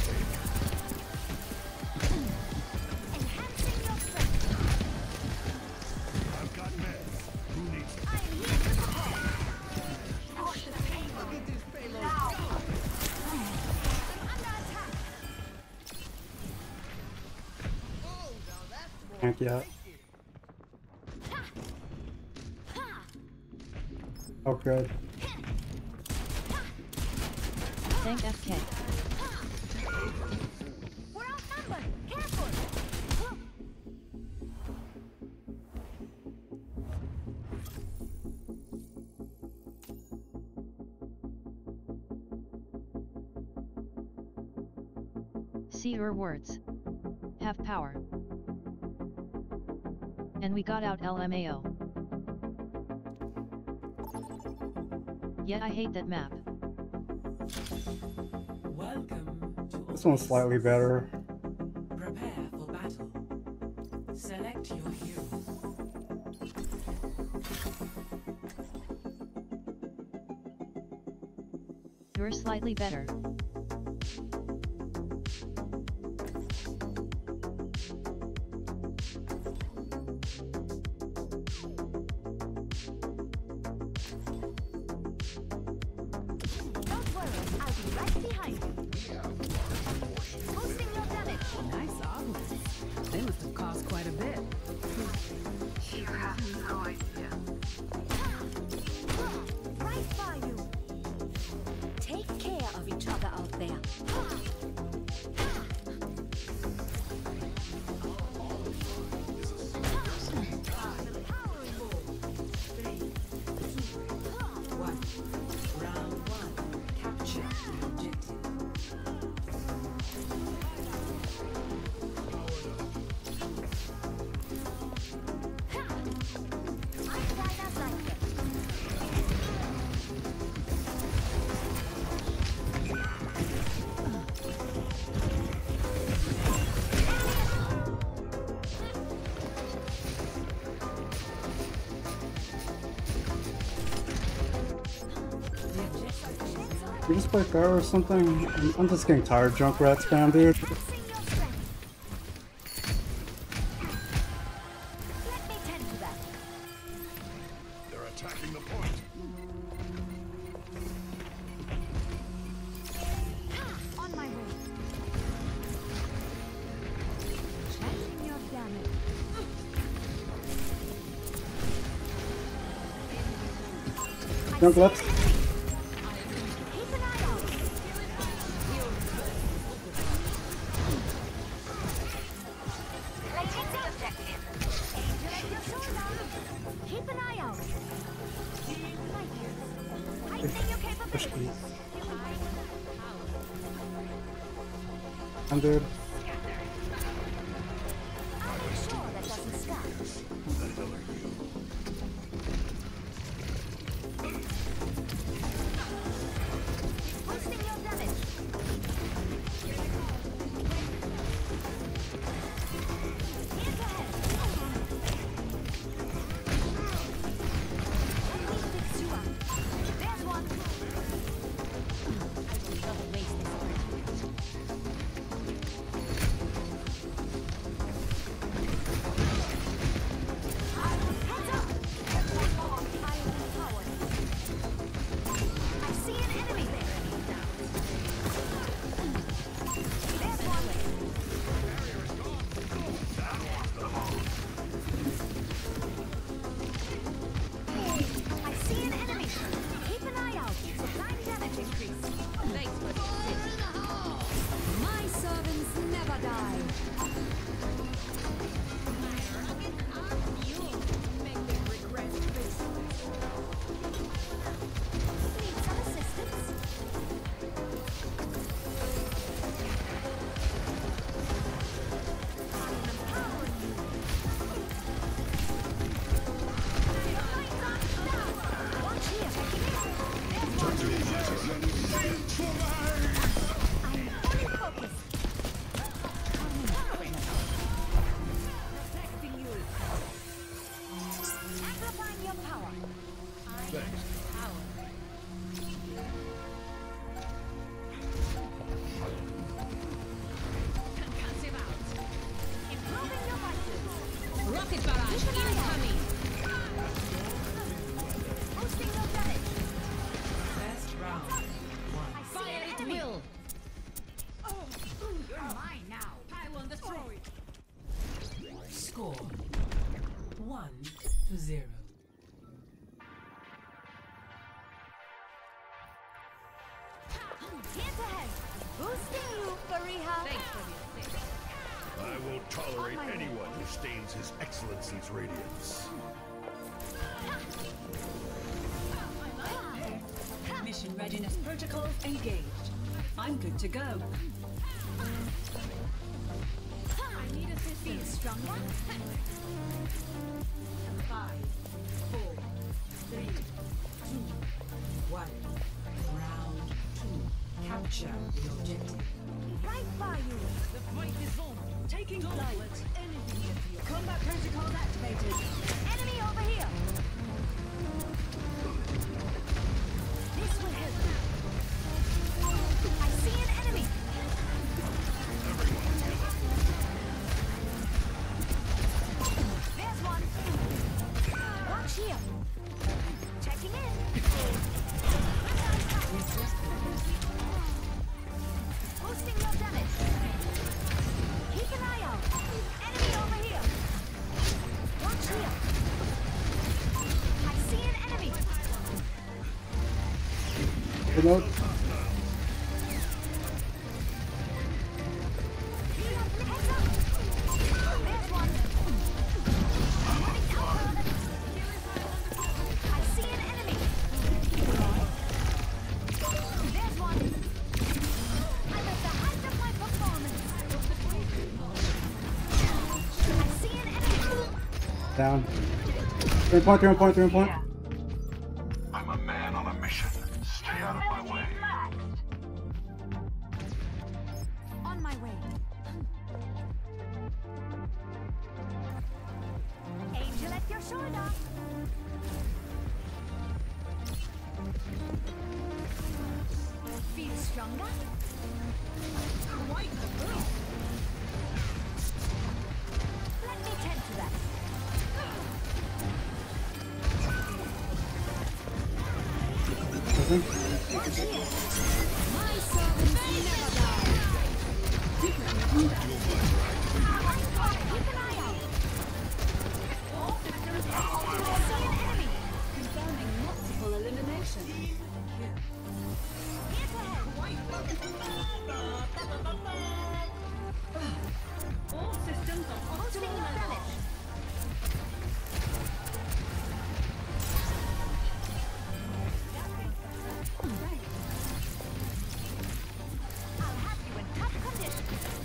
Enhancing your strength. I've got meds. Who needs it? I am here to support. Push the payload. Get this payload. Now. Under attack. Oh, now that's more Can't yet. Oh, good. Thank F K. We're outnumbered. Careful. See your words. Have power. And we got out L M A O. Yet I hate that map. Welcome to This one's slightly better. Prepare for battle. Select your hero. You're slightly better. Don't worry, I'll be right behind you. Boosting your damage. nice armors. They must have cost quite a bit. You have no idea. Right by you. Take care of each other out there. Three, two, one. Round one. Capture the objective. I'm Dinah's like We just play fair or something? I'm, I'm just getting tired of Junkrat spam, dude. Enhancing your strength. Let me tend to that. They're attacking the point. On my way. Checking your damage. Junk left. Keep an eye out. Placing the objective. Let your sword down. Keep an eye out. My dears, I see your capabilities. I'm dude. I'll make sure that doesn't stop. Who the hell are you? Boosting your damage. Here's ahead. Let me fix you up. Acid barrage incoming. Boosting your damage. Best round. One. Fire at will. You're mine now. Pylon destroyed. Score. One to zero. Here's ahead. Boosting you, Fariha. Thanks for the assist. I won't tolerate anyone who stains His Excellency's radiance. Mission readiness protocols engaged. I'm good to go. I need assistance. Feel stronger? Five, four, three, two, one. Round two. Capture the objective. Right by you. The fight is on. Taking flight. Combat protocols activated. Enemy over here. This will help. I see an enemy. There's one. Watch here. Checking in. Boosting your damage. Keep an eye out. Enemy over here. Watch here. I see an enemy. Remote. Heads up. There's one. I see an enemy. There's one. I'm at the height of my performance. I see an enemy. Down. Three point, three point, three point. I'm a man on a mission. Stay out of my way. On my way. Angel at your shoulder. Feel stronger? Quite the move. Let me tend to that. Watch here. My servants never die. Keep an eye out. I see an enemy. Confirming multiple elimination. Here's ahead. All systems are Boosting optimal your level. damage. I'll have you in tough condition.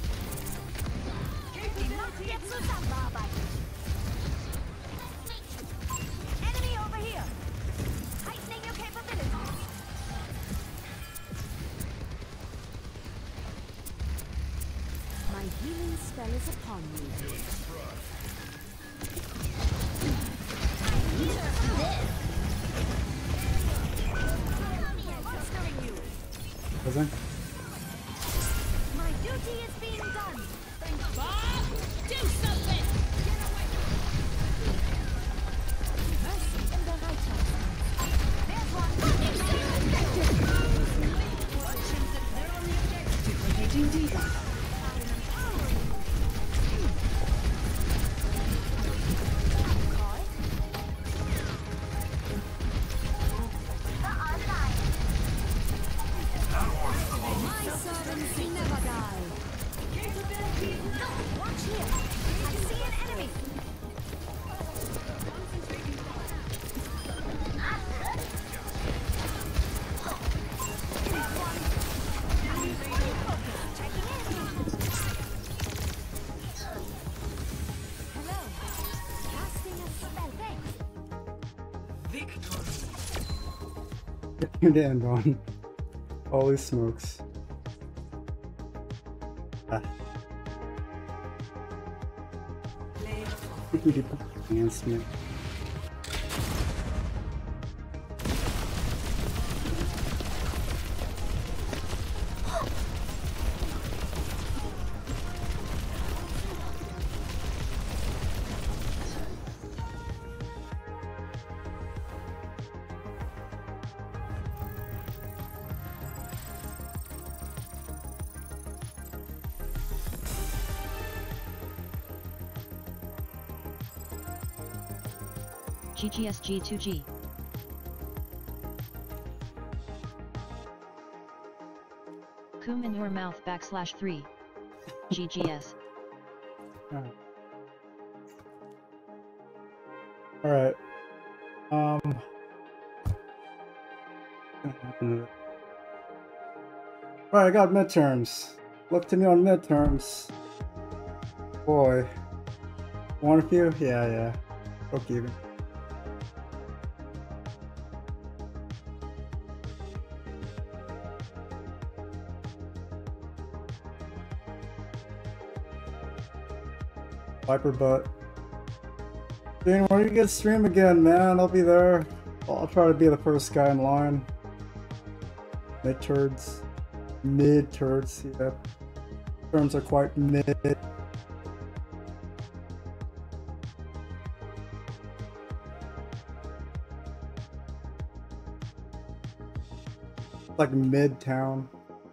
Enough yet zusammenarbeiten. Enemy over here. Heightening your capabilities. My healing spell is upon you. Monstering you. Doesn't? My duty is being done. Bob, do something. Mercy in the right hand. There's one. Duplicating data. My servants never die. Watch here. I see an enemy. There's one. Checking in. Hello. Casting a spell. Thanks. Victory. You didn't, Ron. Holy smokes. Ah. Enhancement. G G S G two G. Coom in your mouth backslash three. G G S. Alright. Um. Alright, I got midterms. Look to me on midterms. Boy. One of you? Yeah, yeah. Book even. Viper butt. Dane, when you get stream again, man? I'll be there. I'll, I'll try to be the first guy in line. Mid turds. Mid turds, yeah. Terms are quite mid. Like midtown.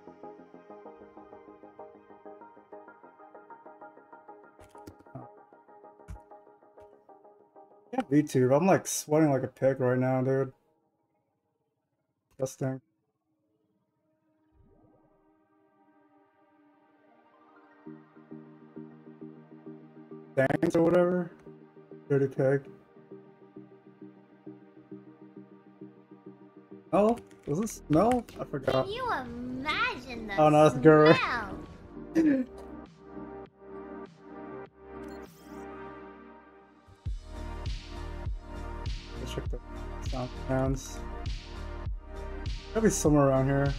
Yeah, VTube. I'm like sweating like a pig right now, dude. Disgusting. Thanks or whatever. Dirty pig. Oh, was this Mel? I forgot. Can you imagine the Oh no, that's Gur. smell? Let's check the sound fans. Gotta be somewhere around here.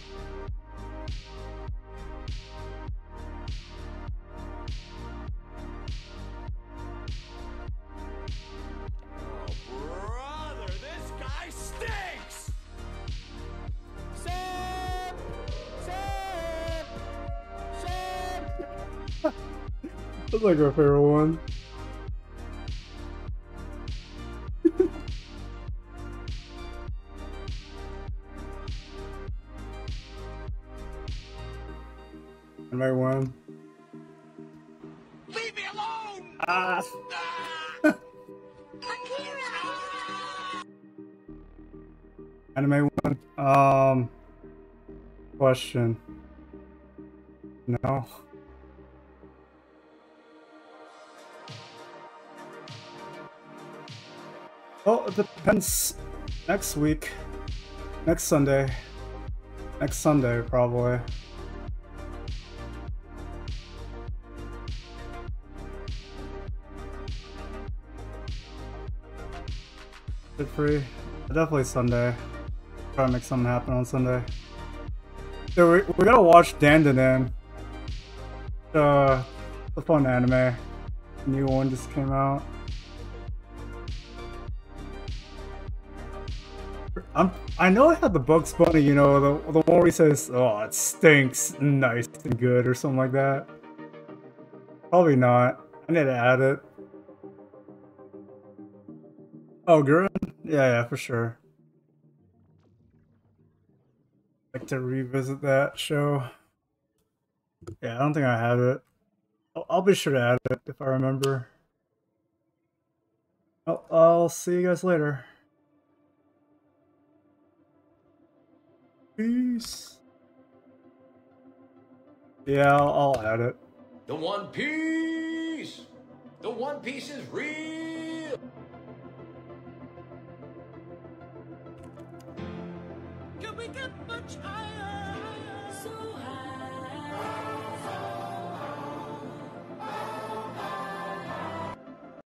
Brother, this guy stinks! That's like our favorite one. And my one. Leave me alone! Ah! Anime one. Um. Question. No. Well, it depends. Next week. Next Sunday. Next Sunday, probably. Good free. Definitely Sunday. Try to make something happen on Sunday. Dude, we, we gotta watch Dandadan. Uh, the fun anime. New one just came out. I'm, I know I had the Bugs Bunny, you know, the, the one where he says, oh, it stinks, nice and good, or something like that. Probably not. I need to add it. Oh, Gurren? Yeah, yeah, for sure. Like to revisit that show. Yeah, I don't think I have it. I'll, I'll be sure to add it if I remember. Oh, I'll see you guys later. Peace. Yeah, I'll, I'll add it. The One Piece! The One Piece is real! Can we get much higher? So high.